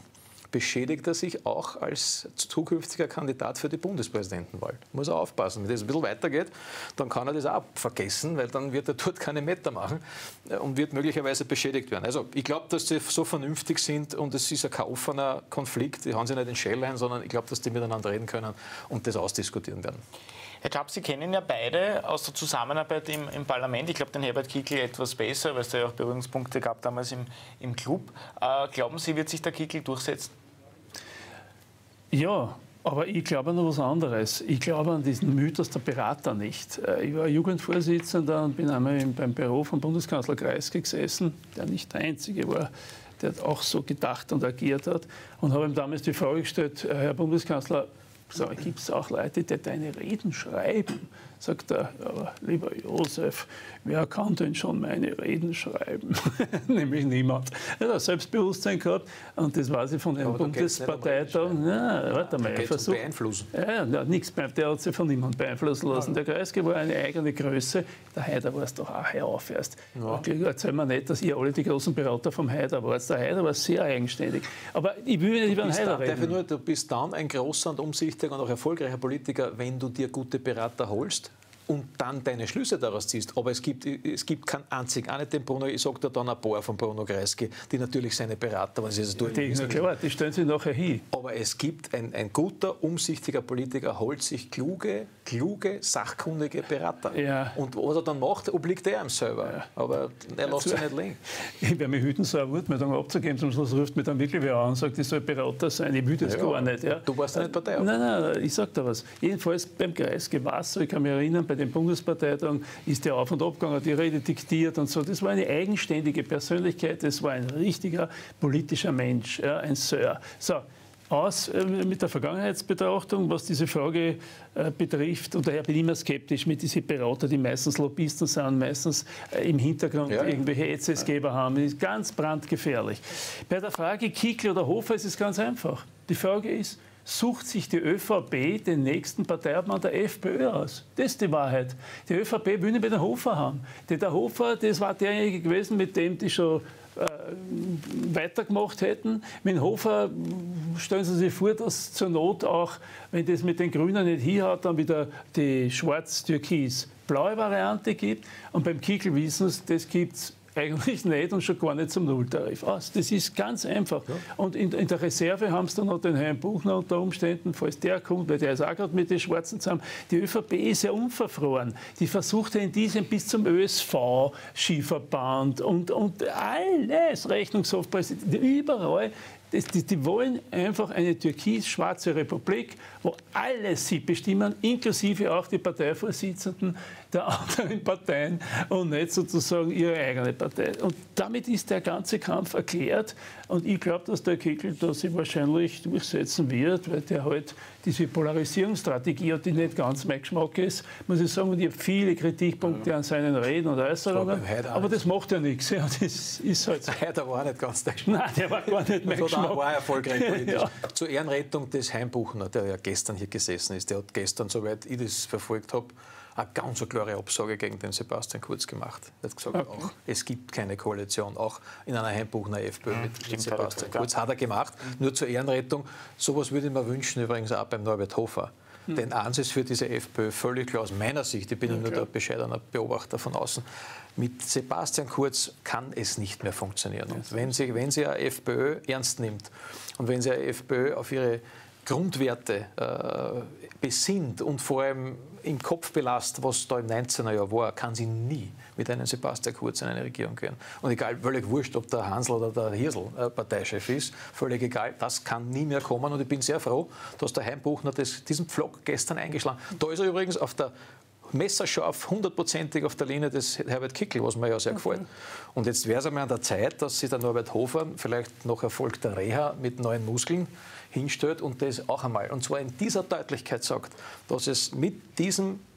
beschädigt er sich auch als zukünftiger Kandidat für die Bundespräsidentenwahl. Muss er aufpassen. Wenn das ein bisschen weitergeht, dann kann er das auch vergessen, weil dann wird er dort keine Meter machen und wird möglicherweise beschädigt werden. Also ich glaube, dass sie so vernünftig sind und es ist ja kein offener Konflikt. Die haben sich nicht in Schell ein, sondern ich glaube, dass die miteinander reden können und das ausdiskutieren werden. Herr Schaap, Sie kennen ja beide aus der Zusammenarbeit im, im Parlament. Ich glaube, den Herbert Kickl etwas besser, weil es da ja auch Berührungspunkte gab damals im, im Club. Äh, glauben Sie, wird sich der Kickl durchsetzen? Ja, aber ich glaube an was anderes. Ich glaube an diesen Mythos der Berater nicht. Ich war Jugendvorsitzender und bin einmal beim Büro vom Bundeskanzler Kreisky gesessen, der nicht der Einzige war, der auch so gedacht und agiert hat. Und habe ihm damals die Frage gestellt, Herr Bundeskanzler, gibt es auch Leute, die deine Reden schreiben? Sagt er, ja, lieber Josef, wer kann denn schon meine Reden schreiben? Nämlich niemand. Er hat Selbstbewusstsein gehabt und das weiß ich von den Bundesparteitagen. Um ja, warte mal, er versucht. Beeinflussen. Ja, ja, nichts, der hat sich von niemandem beeinflussen lassen. Der Kreisky war eine eigene Größe. Der Haider war es doch auch, hör auf erst. Ja. Erzähl mir nicht, dass ihr alle die großen Berater vom Haider wart. Der Haider war sehr eigenständig. Aber ich will nicht über den Haider reden. Nur, du bist dann ein großer und umsichtiger und auch erfolgreicher Politiker, wenn du dir gute Berater holst und dann deine Schlüsse daraus ziehst. Aber es gibt, es gibt keinen einzigen, auch nicht den Bruno, ich sage dir dann ein paar von Bruno Kreisky, die natürlich seine Berater waren. Das die, na klar, die stellen sie nachher hin. Aber es gibt, ein, ein guter, umsichtiger Politiker holt sich kluge, kluge, sachkundige Berater. Ja. Und was er dann macht, obliegt er ihm selber. Ja. Aber er lässt sich nicht liegen. Ich werde mich hüten, so eine Wortmeldung abzugeben. Zum Schluss ruft mich dann wirklich wer an und sagt, ich soll Berater sein. Ich will das ja, gar nicht. Ja. Du warst ja nicht Partei. Nein, nein, ich sage da was. Jedenfalls beim Kreisky war es so, ich kann mich erinnern, bei den Bundesparteitagen ist der auf und ab gegangen, die Rede diktiert und so. Das war eine eigenständige Persönlichkeit, das war ein richtiger politischer Mensch, ja, ein Sir. So, aus äh, mit der Vergangenheitsbetrachtung, was diese Frage äh, betrifft. Und daher bin ich immer skeptisch mit diesen Beratern, die meistens Lobbyisten sind, meistens äh, im Hintergrund ja. irgendwelche E Z S-Geber haben. Das ist ganz brandgefährlich. Bei der Frage Kickl oder Hofer ist es ganz einfach. Die Frage ist, sucht sich die ÖVP den nächsten Parteiobmann der FPÖ aus. Das ist die Wahrheit. Die ÖVP will nicht mehr den Hofer haben. Der Hofer, das war derjenige gewesen, mit dem die schon äh, weitergemacht hätten. Mit dem Hofer stellen Sie sich vor, dass zur Not auch, wenn das mit den Grünen nicht hinhaut, dann wieder die schwarz-türkis-blaue Variante gibt. Und beim Kickl wissen Sie, das gibt es eigentlich nicht und schon gar nicht zum Nulltarif aus. Das ist ganz einfach. Ja. Und in, in der Reserve haben sie dann noch den Herrn Buchner unter Umständen, falls der kommt, weil der ist auch gerade mit den Schwarzen zusammen. Die ÖVP ist ja unverfroren. Die versucht ja in diesem bis zum Ö S V, Skiverband und, und alles, Rechnungshofpräsident, überall. Die, die, die wollen einfach eine türkis-schwarze Republik, wo alle sie bestimmen, inklusive auch die Parteivorsitzenden der anderen Parteien und nicht sozusagen ihre eigene Partei. Und damit ist der ganze Kampf erklärt. Und ich glaube, dass der Kickl da sich wahrscheinlich durchsetzen wird, weil der halt diese Polarisierungsstrategie hat, die nicht ganz mein Geschmack ist, muss ich sagen. Und ich habe viele Kritikpunkte an seinen Reden und Äußerungen. Aber das macht ja nichts. Ja, das ist halt so. Der war nicht ganz der Geschmack. Nein, der war gar nicht mein Geschmack. Der war erfolgreich politisch. Ja. Zur Ehrenrettung des Heimbuchner, der ja gestern hier gesessen ist, der hat gestern, soweit ich das verfolgt habe, eine ganz klare Absage gegen den Sebastian Kurz gemacht. Er hat gesagt, okay. auch, es gibt keine Koalition, auch in einer Heimbuchner FPÖ mit, mhm, mit Sebastian Kurz. Hat er gemacht. Mhm. Nur zur Ehrenrettung. Sowas würde ich mir wünschen, übrigens auch beim Norbert Hofer. Mhm. Denn eins ist für diese FPÖ völlig klar aus meiner Sicht, ich bin ja, nur der bescheidene Beobachter von außen, mit Sebastian Kurz kann es nicht mehr funktionieren. Und wenn sie, wenn sie eine FPÖ ernst nimmt und wenn sie eine FPÖ auf ihre Grundwerte äh, besinnt und vor allem im Kopf belastet, was da im neunzehner Jahr war, kann sie nie mit einem Sebastian Kurz in eine Regierung gehen. Und egal, völlig wurscht, ob der Hansl oder der Hirsl äh, Parteichef ist, völlig egal, das kann nie mehr kommen. Und ich bin sehr froh, dass der Heimbuchner das, diesen Pflock gestern eingeschlagen hat. Da ist er übrigens auf der messerscharf, hundertprozentig auf der Linie des Herbert Kickl, was mir ja sehr gefällt. Und jetzt wäre es einmal an der Zeit, dass sich der Norbert Hofer vielleicht nach Erfolg der Reha mit neuen Muskeln hinstellt und das auch einmal, und zwar in dieser Deutlichkeit sagt, dass es mit diesem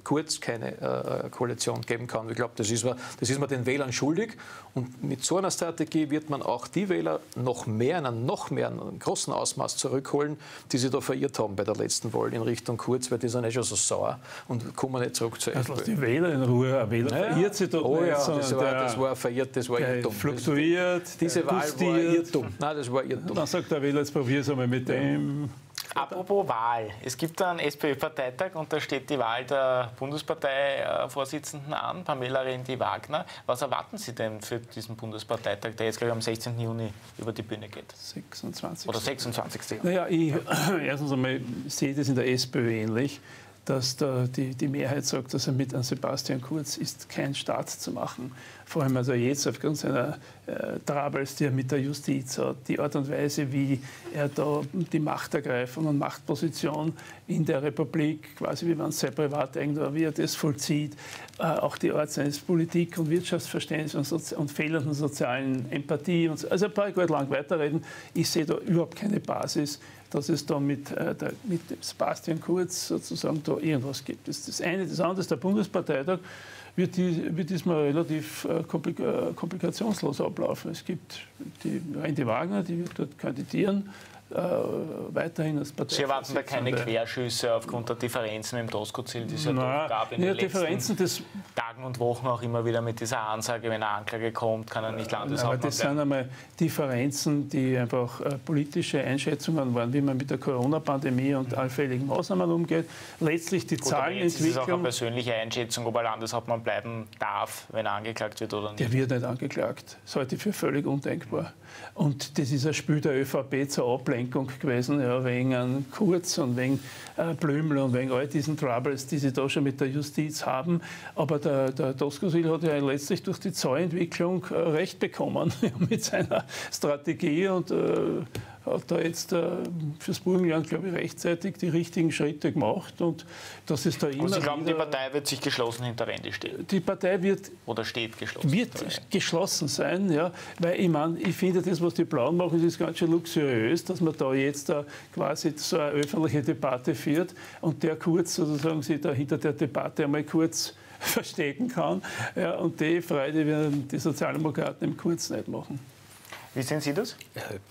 Kurz keine äh, Koalition geben kann. Ich glaube, das ist man, das ist man den Wählern schuldig. Und mit so einer Strategie wird man auch die Wähler noch mehr, in einem noch mehr, in einem großen Ausmaß zurückholen, die sie da verirrt haben bei der letzten Wahl in Richtung Kurz, weil die sind eh schon so sauer und kommen nicht zurück zur FPÖ. Also die Wähler in Ruhe, ein Wähler naja. verirrt sich doch oh, nicht, ja, sondern das war, der, das war verirrt, das war irrtum. fluktuiert, diese Wahl war irrtum. Nein, das war irrtum. Dann sagt der Wähler, jetzt probier es einmal mit dem. Apropos Wahl. Es gibt einen SPÖ-Parteitag und da steht die Wahl der Bundesparteivorsitzenden an, Pamela Rendi-Wagner. Was erwarten Sie denn für diesen Bundesparteitag, der jetzt, glaube ich, am sechzehnten Juni über die Bühne geht? sechsundzwanzigsten Oder sechsundzwanzigsten Naja, ich, erstens einmal sehe das in der SPÖ ähnlich, dass da die, die Mehrheit sagt, dass er mit an Sebastian Kurz ist kein Staat zu machen. Vor allem also jetzt aufgrund seiner äh, Troubles, die er mit der Justiz hat, die Art und Weise, wie er da die Machtergreifung und Machtposition in der Republik, quasi wie man es sehr privat Eigentum, wie er das vollzieht, äh, auch die Art seines Politik- und Wirtschaftsverständnisses und, Sozi und fehlenden sozialen Empathie. Und so. Also ein paar gut lang weiterreden. Ich sehe da überhaupt keine Basis, dass es da mit, äh, der, mit Sebastian Kurz sozusagen da irgendwas gibt. Das ist das eine. Das andere ist der Bundesparteitag. Wird, die, wird diesmal relativ äh, komplik äh, komplikationslos ablaufen. Es gibt die Rendi-Wagner, die wird dort kandidieren, äh, weiterhin als Partei. Sie erwarten da keine Querschüsse aufgrund der Differenzen im Tosco-Ziel, die es ja Na, doch gab in ja, den letzten das, Tagen und Wochen auch immer wieder mit dieser Ansage, wenn eine Anklage kommt, kann er nicht Landeshauptmann Aber das bleiben. sind einmal Differenzen, die einfach äh, politische Einschätzungen waren, wie man mit der Corona-Pandemie und allfälligen Maßnahmen umgeht. Letztlich die Gut, Zahlenentwicklung. Jetzt ist es auch eine persönliche Einschätzung, ob er Landeshauptmann bleiben darf, wenn er angeklagt wird oder nicht. Der wird nicht angeklagt. Das halte ich für völlig undenkbar. Und das ist ein Spiel der ÖVP zur Ablenkung gewesen, ja, wegen einem Kurz und wegen äh, Blümel und wegen all diesen Troubles, die sie da schon mit der Justiz haben. Aber der, der Doskozil hat ja letztlich durch die Zollentwicklung äh, Recht bekommen mit seiner Strategie und äh, hat da jetzt äh, fürs Burgenland, glaube ich, rechtzeitig die richtigen Schritte gemacht. Und das ist da immer also Sie glauben, wieder, die Partei wird sich geschlossen hinter Rendi stehen? Die Partei wird, Oder steht geschlossen? wird geschlossen sein, ja, weil ich meine, ich finde, das, was die Blauen machen, ist ganz schön luxuriös, dass man da jetzt da quasi so eine öffentliche Debatte führt und der Kurz sozusagen sich da hinter der Debatte einmal kurz verstecken kann. Ja, und die Freude werden die Sozialdemokraten im Kurz nicht machen. Wie sehen Sie das?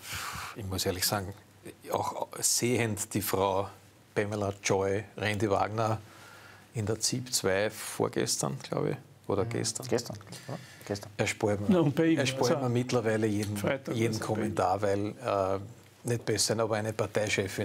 Ich muss ehrlich sagen, auch sehend die Frau Pamela Joy Rendi-Wagner in der Z I P zwei vorgestern, glaube ich, oder gestern. Gestern. Ja, gestern. Erspart mir, No, erspart also mir mittlerweile jeden, Freitag jeden also Kommentar, weil äh, nicht besser, aber eine Parteichefin,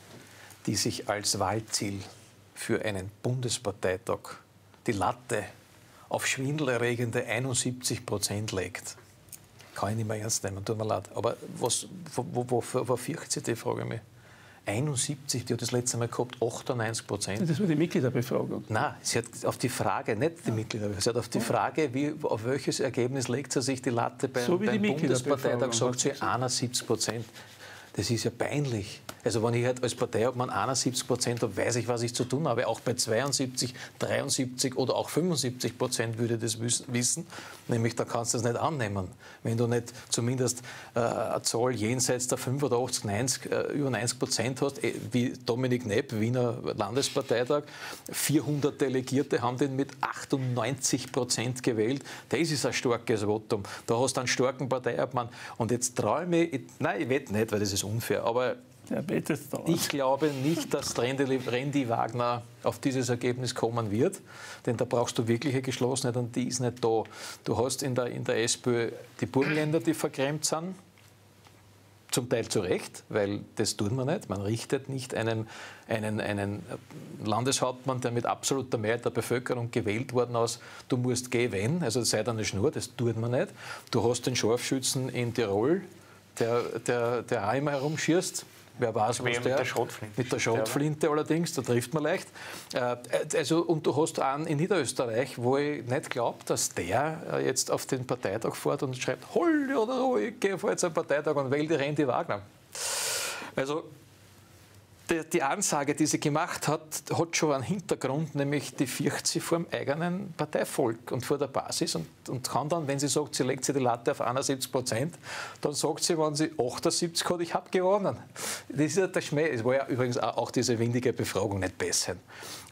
die sich als Wahlziel für einen Bundesparteitag die Latte auf schwindelerregende einundsiebzig Prozent legt. Kann ich nicht mehr ernst nehmen, tut mir leid. Aber was, wo, wo, wo fürchtet sie die, frage ich mich? einundsiebzig, die hat das letzte Mal gehabt, achtundneunzig Prozent. Das war die Mitgliederbefragung. Nein, sie hat auf die Frage, nicht die Mitglieder, sie hat auf die Frage, wie, auf welches Ergebnis legt sie sich die Latte beim, So wie die beim Bundesparteitag, Mitgliederbefragung, sagt sie einundsiebzig Prozent. Das ist ja peinlich. Also wenn ich halt als Parteiobmann einundsiebzig Prozent habe, weiß ich, was ich zu tun habe. Auch bei zweiundsiebzig, dreiundsiebzig oder auch fünfundsiebzig Prozent würde ich das wissen. Nämlich, da kannst du das nicht annehmen. Wenn du nicht zumindest äh, eine Zahl jenseits der fünfundachtzig, neunzig, äh, über neunzig Prozent hast, äh, wie Dominik Nepp, Wiener Landesparteitag, vierhundert Delegierte haben den mit achtundneunzig Prozent gewählt. Das ist ein starkes Votum. Da hast du einen starken Parteiobmann. Und jetzt traue ich mich, ich, nein, ich wette nicht, weil das ist unfair, aber ich glaube nicht, dass Rendi-Wagner auf dieses Ergebnis kommen wird, denn da brauchst du wirkliche Geschlossenheit und die ist nicht da. Du hast in der, in der SPÖ die Burgenländer, die vergrämt sind, zum Teil zu Recht, weil das tut man nicht. Man richtet nicht einen, einen, einen Landeshauptmann, der mit absoluter Mehrheit der Bevölkerung gewählt worden ist, du musst gehen, wenn, also sei da eine Schnur, das tut man nicht. Du hast den Scharfschützen in Tirol, der, der, der auch immer herumschießt. Wer weiß, was mit der, der Schrotflinte. Mit der Schrotflinte allerdings, da trifft man leicht. Also, und du hast einen in Niederösterreich, wo ich nicht glaube, dass der jetzt auf den Parteitag fährt und schreibt, hol oder ruhig, ich gehe vor jetzt einen Parteitag und wähle die Rendi-Wagner. Also die, die Ansage, die sie gemacht hat, hat schon einen Hintergrund, nämlich die fürchtet sie vor dem eigenen Parteivolk und vor der Basis und, und kann dann, wenn sie sagt, sie legt sich die Latte auf einundsiebzig Prozent, dann sagt sie, wenn sie achtundsiebzig hat, ich habe gewonnen. Das ist ja der Schmäh. Es war ja übrigens auch diese windige Befragung nicht besser.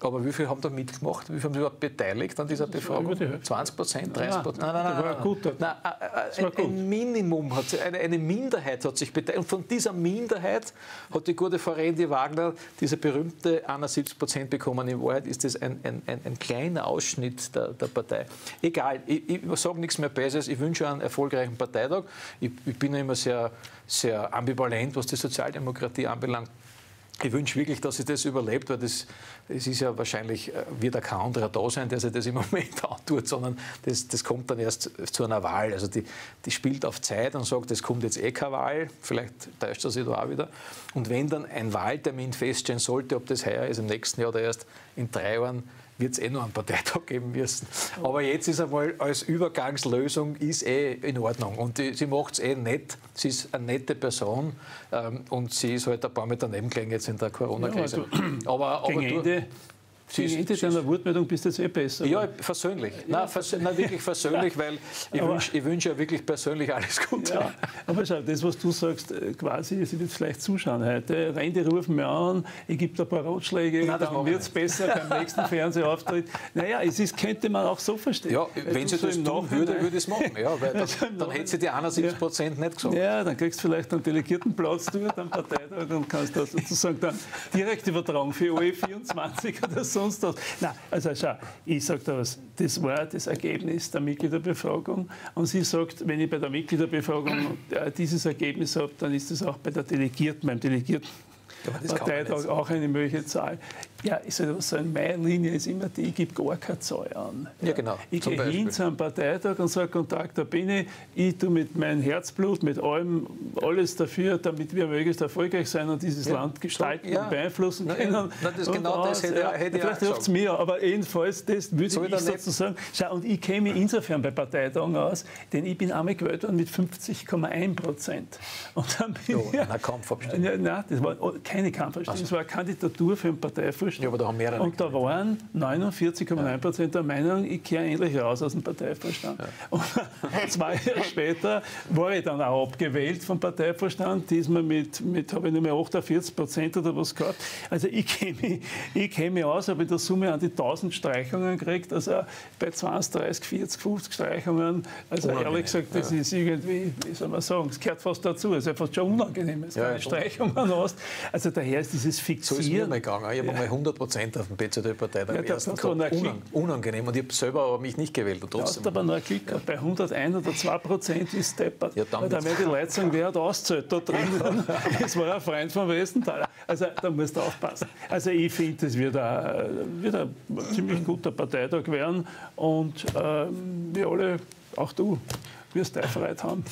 Aber wie viele haben da mitgemacht? Wie viele haben sich überhaupt beteiligt an dieser Befragung? zwanzig Prozent, dreißig Prozent? Nein, nein, nein. nein, nein. Gut, nein ein, ein, ein Minimum, hat sich, eine, eine Minderheit hat sich beteiligt. Und von dieser Minderheit hat die gute Frau Rendi Wagner diese berühmte einundsiebzig Prozent bekommen. In Wahrheit ist das ein, ein, ein, ein kleiner Ausschnitt der, der Partei. Egal, ich, ich sage nichts mehr Besseres. Ich wünsche einen erfolgreichen Parteitag. Ich, ich bin ja immer sehr, sehr ambivalent, was die Sozialdemokratie anbelangt. Ich wünsche wirklich, dass sie das überlebt, weil das, das ist ja wahrscheinlich, wird ja kein anderer da sein, der sich das im Moment antut, sondern das, das kommt dann erst zu einer Wahl. Also die, die spielt auf Zeit und sagt, es kommt jetzt eh keine Wahl, vielleicht täuscht er sich da auch wieder. Und wenn dann ein Wahltermin feststehen sollte, ob das heuer ist, im nächsten Jahr oder erst in drei Jahren, wird es eh noch einen Parteitag geben müssen. Aber jetzt ist einmal als Übergangslösung ist eh in Ordnung. Und die, sie macht es eh nett. Sie ist eine nette Person ähm, und sie ist halt ein paar Mal daneben gelegen jetzt in der Corona-Krise. Ja, aber, aber gegen Ende, Sie gegen Ende deiner Wortmeldung bist du jetzt eh besser. Ja, versöhnlich. Ja, nein, vers nein, wirklich versöhnlich, weil ich wünsche wünsch ja wirklich persönlich alles Gute. Ja, aber schau, das, was du sagst, quasi, Sie wird vielleicht zuschauen heute. Rein, die rufen mir an, ich gebe da ein paar Ratschläge, nein, dann wird es besser beim nächsten Fernsehauftritt. Naja, es ist, könnte man auch so verstehen. Ja, wenn sie so das tun würde, würde ich es machen. Ja, weil dann, dann hätte sie die einundsiebzig Prozent ja. nicht gesagt. Ja, dann kriegst du vielleicht einen Delegiertenplatz dort am Parteitag und kannst das sozusagen dann direkt übertragen für O E vierundzwanzig oder so. Sonst was. Nein, also schau, ich sage da was, das war das Ergebnis der Mitgliederbefragung und sie sagt, wenn ich bei der Mitgliederbefragung dieses Ergebnis habe, dann ist das auch bei der Delegierten, beim Delegierten Parteitag auch eine mögliche Zahl. Ja, ich soll was sagen, meine Linie ist immer die, ich gebe gar keine Zahl an. Ja, genau. Ich gehe hin zu einem Parteitag und sage, Kontakt, da bin ich, ich tue mit meinem Herzblut, mit allem, alles dafür, damit wir möglichst erfolgreich sein und dieses ja. Land gestalten ja. und beeinflussen können. Na, das und genau das hätte, ja, hätte vielleicht hilft es mir, aber jedenfalls, das würde so ich sozusagen schau, und ich käme insofern bei Parteitagen aus, denn ich bin einmal gewählt worden mit fünfzig Komma eins Prozent. Und dann bin jo, ich... Eine Kampfabstimmung. Ja, nein, das war keine Kampfabstimmung, es war eine Kandidatur für einen Parteivorstand. Ja, aber da haben mehrere. Und da waren neunundvierzig Komma neun Prozent der Meinung, ich kehre endlich raus aus dem Parteivorstand. Ja. Und zwei Jahre später war ich dann auch abgewählt vom Parteivorstand. Diesmal mit, mit habe ich nur mehr achtundvierzig Prozent oder was gehabt. Also ich käme ich käme aus, habe in der Summe an die tausend Streichungen gekriegt. Also bei zwanzig, dreißig, vierzig, fünfzig Streichungen. Also unangenehm. Ehrlich gesagt, das ja. ist irgendwie, wie soll man sagen, es gehört fast dazu. Es ist fast schon unangenehm, wenn du ja, keine Streichungen hast. Also daher ist dieses Fixieren. So ist es mir gegangen. Ich habe ja. mal hundert Prozent auf dem B Z Ö-Parteitag ja, ersten gehabt. Unang unangenehm. Und ich habe selber aber mich nicht gewählt. Und trotzdem. Du hast aber noch Glück gehabt. Bei hunderteins oder zwei Prozent ist deppert. Ja, dann da werden die Leute sagen, wer hat auszahlt da drin? Das war ein Freund von Westenthaler. Also da musst du aufpassen. Also ich finde, das wird ein, wird ein ziemlich guter Parteitag werden. Und ähm, wir alle, auch du, wirst deine Freude haben.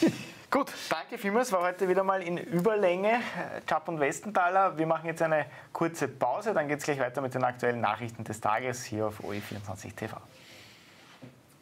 Gut, danke vielmals. War heute wieder mal in Überlänge. Chapp und Westenthaler. Wir machen jetzt eine kurze Pause, dann geht es gleich weiter mit den aktuellen Nachrichten des Tages hier auf O E vierundzwanzig T V.